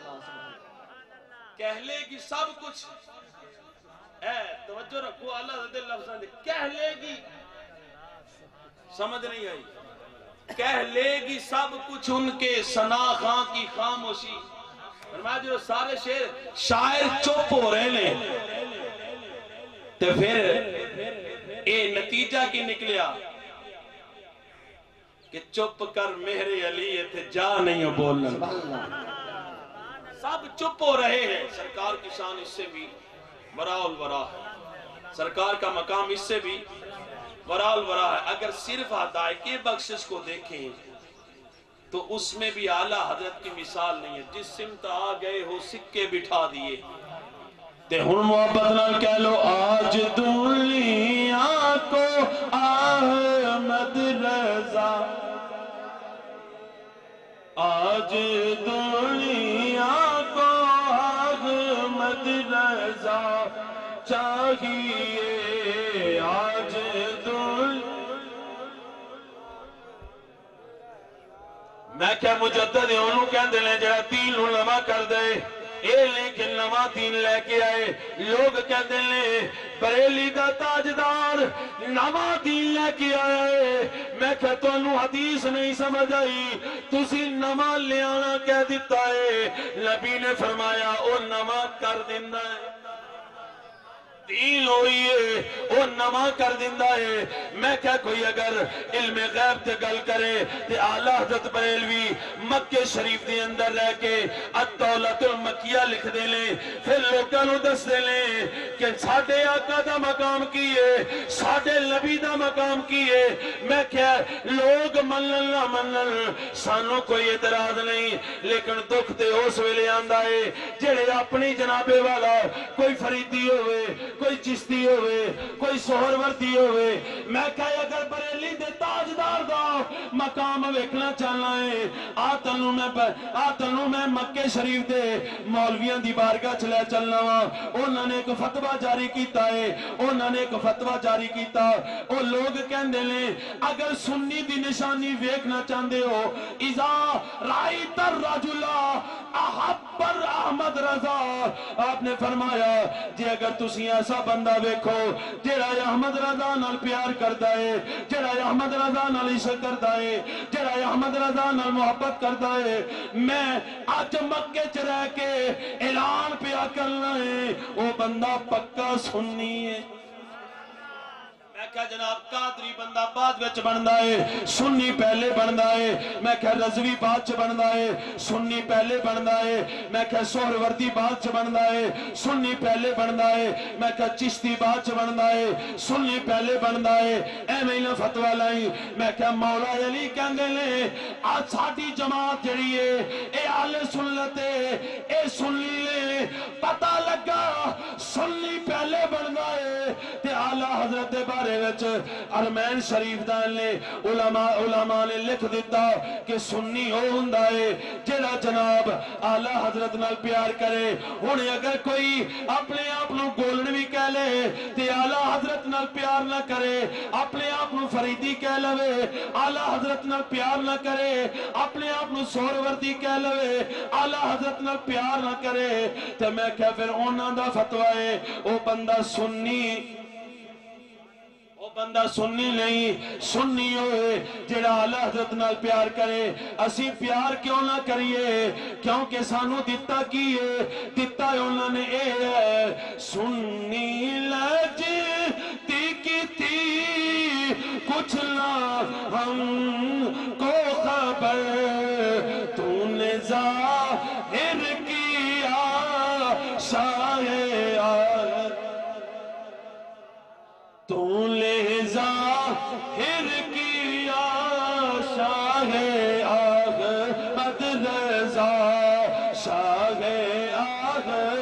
کہہ لے گی سب کچھ، اے توجہ رکھو اللہ دل لفظاں دے، کہہ لے گی، سمجھ نہیں آئی، کہہ لے گی سب کچھ ان کے ثنا خاں کی خاموشی. فرمایا جو سارے شعر شاعر چپ ہو رہے نے، تو پھر اے نتیجہ کی نکلیا کہ چپ کر مہر علی تھے جا نہیں ہو بولنا. سب چپ ہو رہے ہیں. سرکار کی شان اس سے بھی وراء الورا ہے، سرکار کا مقام اس سے بھی وراء الورا ہے. اگر صرف ہدایت بخشش کو دیکھیں تو اس میں بھی اعلیٰ حضرت کی مثال نہیں ہے. جس سمت آ گئے ہو سکے بٹھا دیے. تے ہن محبت نہ کہہ لو آج دنیا کو احمد رضا، آج دنیا کو احمد رضا چاہیے. آج میں کیا مجدد انہوں کہندے لیں جڑا دین نو نواں کر دے، اے لیکن نواں دین لے کے آئے. لوگ کہندے لیں بریلی دا تاجدار نواں دین لے کے آئے. میں کہا تو انہوں حدیث نہیں سمجھ آئی، تسی نواں لے آنا کہہ دیتا ہے. نبی نے فرمایا او نواں کر دیندہ ہے، دین ہوئی ہے وہ نواں کر دیندہ ہے. میں کہا کوئی اگر علم غیب تے گل کرے تے اعلیٰ حضرت بریلوی مکہ شریف دے اندر رہ کے الدولت المکیہ لکھ دے لیں، پھر لوگاں نو دس دے لیں کہ ساڑھے آقا دا مقام کی ہے، ساڑھے نبی دا مقام کی ہے. میں کہا لوگ منن نہ منن سانو کوئی اعتراض نہیں، لیکن دکھ تے اس ویلے آندہ ہے جڑے اپنی جنابے والا کوئی فریدی ہوئے، کوئی چشتی ہوئے، کوئی سہر وردی ہوئے. میں کہا اگر بریلی دے تاجدار دا مقام ویکھنا چاہنا ہے، آتنو میں آتنو میں مکہ شریف دے مولویاں دی بارگاہ چلے چلنا وا. انہوں نے ایک فتوہ جاری کیتا ہے، انہوں نے ایک فتوہ جاری کیتا. او لوگ کہندے لیں اگر سنی دی نشانی ویکھنا چاہندے ہو، اذا رائت الرجلہ احبر احمد رضا، آپ نے فرمایا جی اگر تسی ایسا بندہ ویکھو جڑا احمد رضا نال پیار کردا ہے، جڑا احمد رضا نال عشق کردا ہے، جڑا احمد رضا نال محبت کردا ہے، میں اج مکے چ رہ کے اعلان پیا کرنا ہے وہ بندہ پکا سنی ہے. میں کہا جناب قادری بندہ بعد وچ بندا ہے، سنی پہلے بندا ہے. میں کہا رضوی بعد چ بندا ہے، سنی پہلے بندا ہے. میں کہا سہروردی بعد چ بندا ہے، سنی پہلے بندا ہے. میں کہا چشتی بعد چ بندا ہے، سنی پہلے بندا ہے. ایویں نہ فتوی لائی. میں کہا مولا علی کہندے نے آج ساڈی جماعت جڑی ہے اے اہل سنت ہے، اے سنی ہے. پتہ لگا سنی پہلے بندا ہے تے اعلیٰ حضرت بارے وچ ارمین شریف دان نے علماء علماء نے لکھ دیتا کہ سنی ہو ہوندا ہے جڑا جناب اعلیٰ حضرت نال پیار کرے. ہن اگر کوئی اپنے آپ نو گولن بھی کہہ لے تے اعلیٰ حضرت نال پیار نہ کرے، اپنے آپ نو فریدی کہہ لوے، اعلیٰ حضرت نال پیار نہ کرے، اپنے آپ نو سہروردی کہہ لوے، اعلیٰ حضرت نال پیار نہ کرے، تے میں کہہ پھر انہاں دا فتوی ہے او بندہ سنی، وہ بندہ سنی نہیں. سنی ہوئے جڑا اعلیٰ حضرت نال پیار کرے. اسی پیار کیوں نہ کریے؟ کیونکہ سانو دیتا کی ہے، دیتا ہے انہوں نے اے ہے سنی لجتی کی تھی پوچھنا ہم کو خبر تو نے ظاہر کیا شاہ عالم تو نے ظاہر کیا شاہ احمد رضا شاہ احمد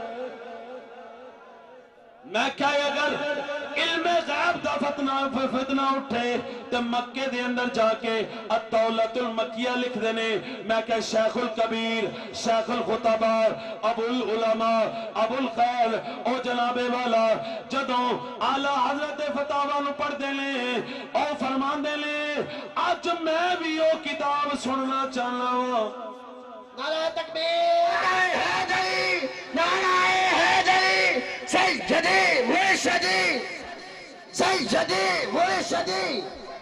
میں کہا اگر علم غیب دا فتنہ فتنہ اٹھے تو مکے دے اندر جا کے الدولت المکیہ لکھ دینے میں کہا شیخ الکبیر شیخ الخطبار ابو العلماء ابو الخیل او جناب والا جدوں اعلیٰ حضرت فتاوہ نو پڑھ دے لیں او فرمان دے لیں آج میں بھی او کتاب سننا چاہنا ہوں نعرہ تکبیر نعرہ حیدری نعرہ حیدری سیدی مرشدی سیدی مرشدی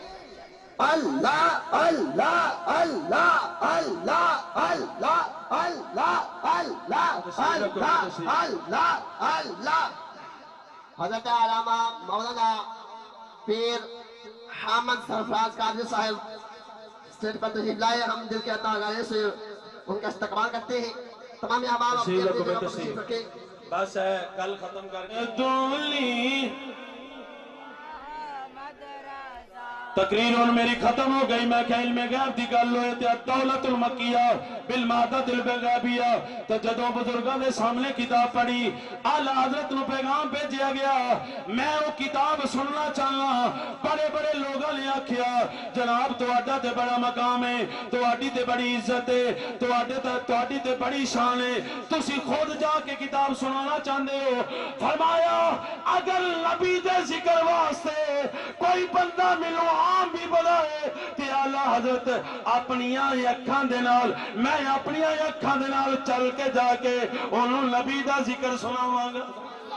اللہ اللہ اللہ اللہ اللہ اللہ اللہ اللہ اللہ اللہ حضرت علامہ مولانا پیر حامد سرفراز قادری صاحب اسٹیج پر تشریف لائے ہم دل کے عطا گانے سے ان کا استقبال کرتے ہیں تمام احباب اپنی اپنی جگہ پر تشریف رکھیں بس ہے کل ختم کر کے دولی تقریر ان میری ختم ہو گئی میں کہ علم غیب دی گل ہوئے تے الدولت المکیہ بالمادت الغیبیہ تو جدوں بزرگاں دے سامنے کتاب پڑھی اعلیٰ حضرت نو پیغام بھیجیا گیا میں وہ کتاب سننا چاہنا بڑے بڑے لوگاں نے آکھیا جناب تواڈا تے بڑا مقام ہے تواڈی تے بڑی عزت ہے تواڈے تے تواڈی تے بڑی شان ہے تسی خود جا کے کتاب سنانا چاہندے ہو فرمایا اگر نبی دے ذکر واسطے کوئی بندہ ملو عام بھی بڑا ہے کہ اعلیٰ حضرت اپنیاں اکھاں دے نال میں اپنیاں اکھاں دے نال چل کے جا کے انہوں نبی دا ذکر سناواں گا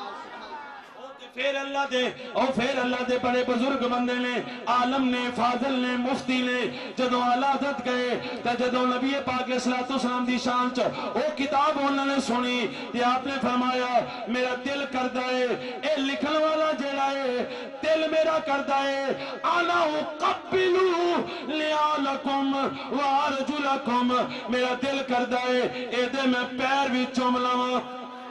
پھر اللہ دے او پھر اللہ دے بڑے بزرگ بندے نے عالم نے فاضل نے مفتی نے جدوں اعلیٰ حضرت گئے تے جدوں نبی پاک علیہ السلام دی شان چ او کتاب انہوں نے سنی تے آپ نے فرمایا میرا دل کردا ہے اے لکھن والا جڑا ہے دل میرا کردا ہے انا اقبلوا لیالکم وارجلکم میرا دل کردا ہے اے دے میں پیر وچ چوم لاواں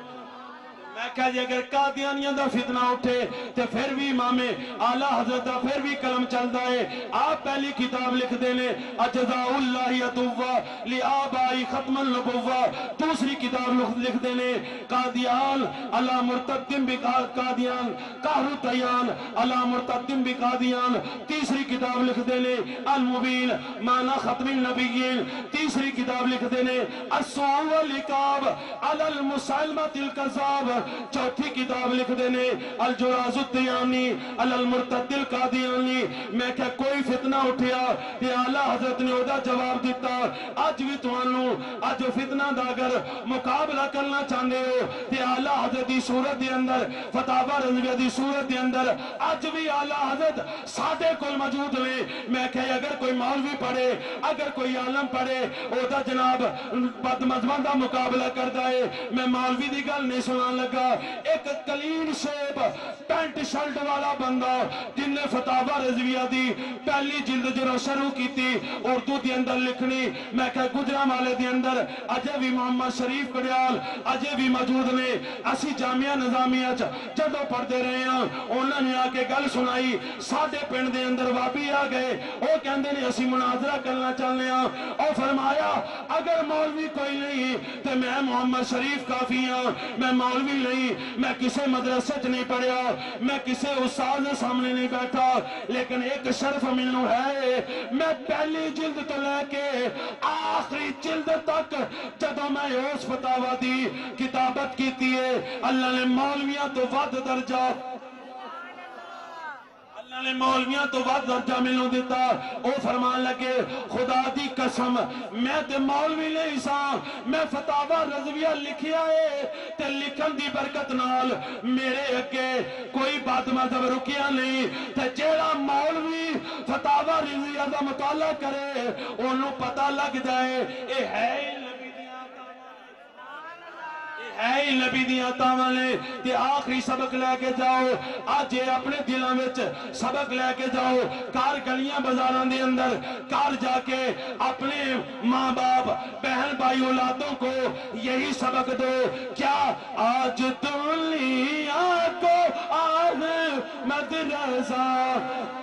میں کہا جی اگر قادیانیاں دا فتنہ اٹھے تو پھر بھی امام اعلیٰ حضرت دا پھر بھی کلم چلتا ہے آپ پہلی کتاب لکھ دینے اجزاء اللہ یتوہ لآبائی ختم النبوہ دوسری کتاب لکھ دینے قادیان علی مرتدم بقادیان قہر تیان علی مرتدم بقادیان تیسری کتاب لکھ دینے المبین معنی ختم النبیین تیسری کتاب لکھ دینے السوء والعقاب علی المسلمت القذاب چوتھی کتاب لکھ دینے الجراز الدیانی المرتد القادیانی میں کہ کوئی فتنہ اٹھیا کہ اعلیٰ حضرت نے ادا جواب دیتا آج بھی توانوں آج فتنہ دا اگر مقابلہ کرنا چاہنے ہو کہ اعلیٰ حضرت دی صورت دی اندر فتاوہ رضویہ دی صورت دی اندر آج بھی اعلیٰ حضرت ساڑھے کل موجود ہوئے میں کہ اگر کوئی مولوی پڑھے اگر کوئی عالم پڑھے ادا جناب بد مذہباں دا مقابلہ کرتا ہے میں مولوی دی گل نہیں سنان لگا ایک کلین شیب پینٹ شلٹ والا بندہ جن نے فتاوہ رضویہ دی پہلی جلد جو شروع کی تھی اردو دی اندر لکھنی میں کہ گجرہ والے دی اندر اجے بھی محمد شریف کڑیال اجے بھی موجود نے اسی جامعہ نظامیہ جدو پڑھتے رہے ہیں انہوں نے آکے گل سنائی ساڑھے پنڈ دے اندر واپی آ گئے وہ کہندے نے اسی مناظرہ کرنا چلنے ہیں اور فرمایا اگر مولوی کوئی نہیں تو میں محمد شریف کافی ہوں میں مولوی نہیں میں کسے مدرسے چ نہیں پڑھیا میں کسے استاد سامنے نہیں بیٹھا لیکن ایک شرف ملنو ہے میں پہلی جلد تو لے کے آخری جلد تک جدو میں اس فتاوہ دی کتابت کیتی ہے اللہ نے مولویاں تو ود درجہ اللہ نے مولویاں تو بعد درجہ ملوں دیتا او فرمان لگے خدا دی قسم میں تے مولوی نہیں سا میں فتاوہ رضویہ لکھیا ہے تے لکھن دی برکت نال میرے اگے کوئی بات مذہب رکیا نہیں تے جیڑا مولوی فتاوہ رضویہ دا مطالعہ کرے انہوں پتہ لگ جائے اے ہے اے نبی دیاں تاواں نے تے آخری سبق لے کے جاؤ آج یہ اپنے دلاں وچ سبق لے کے جاؤ کار گلیاں بازاراں دے اندر کار جا کے اپنے ماں باپ بہن بھائی اولادوں کو یہی سبق دو کیا آج دنیا کو آہ مدرسہ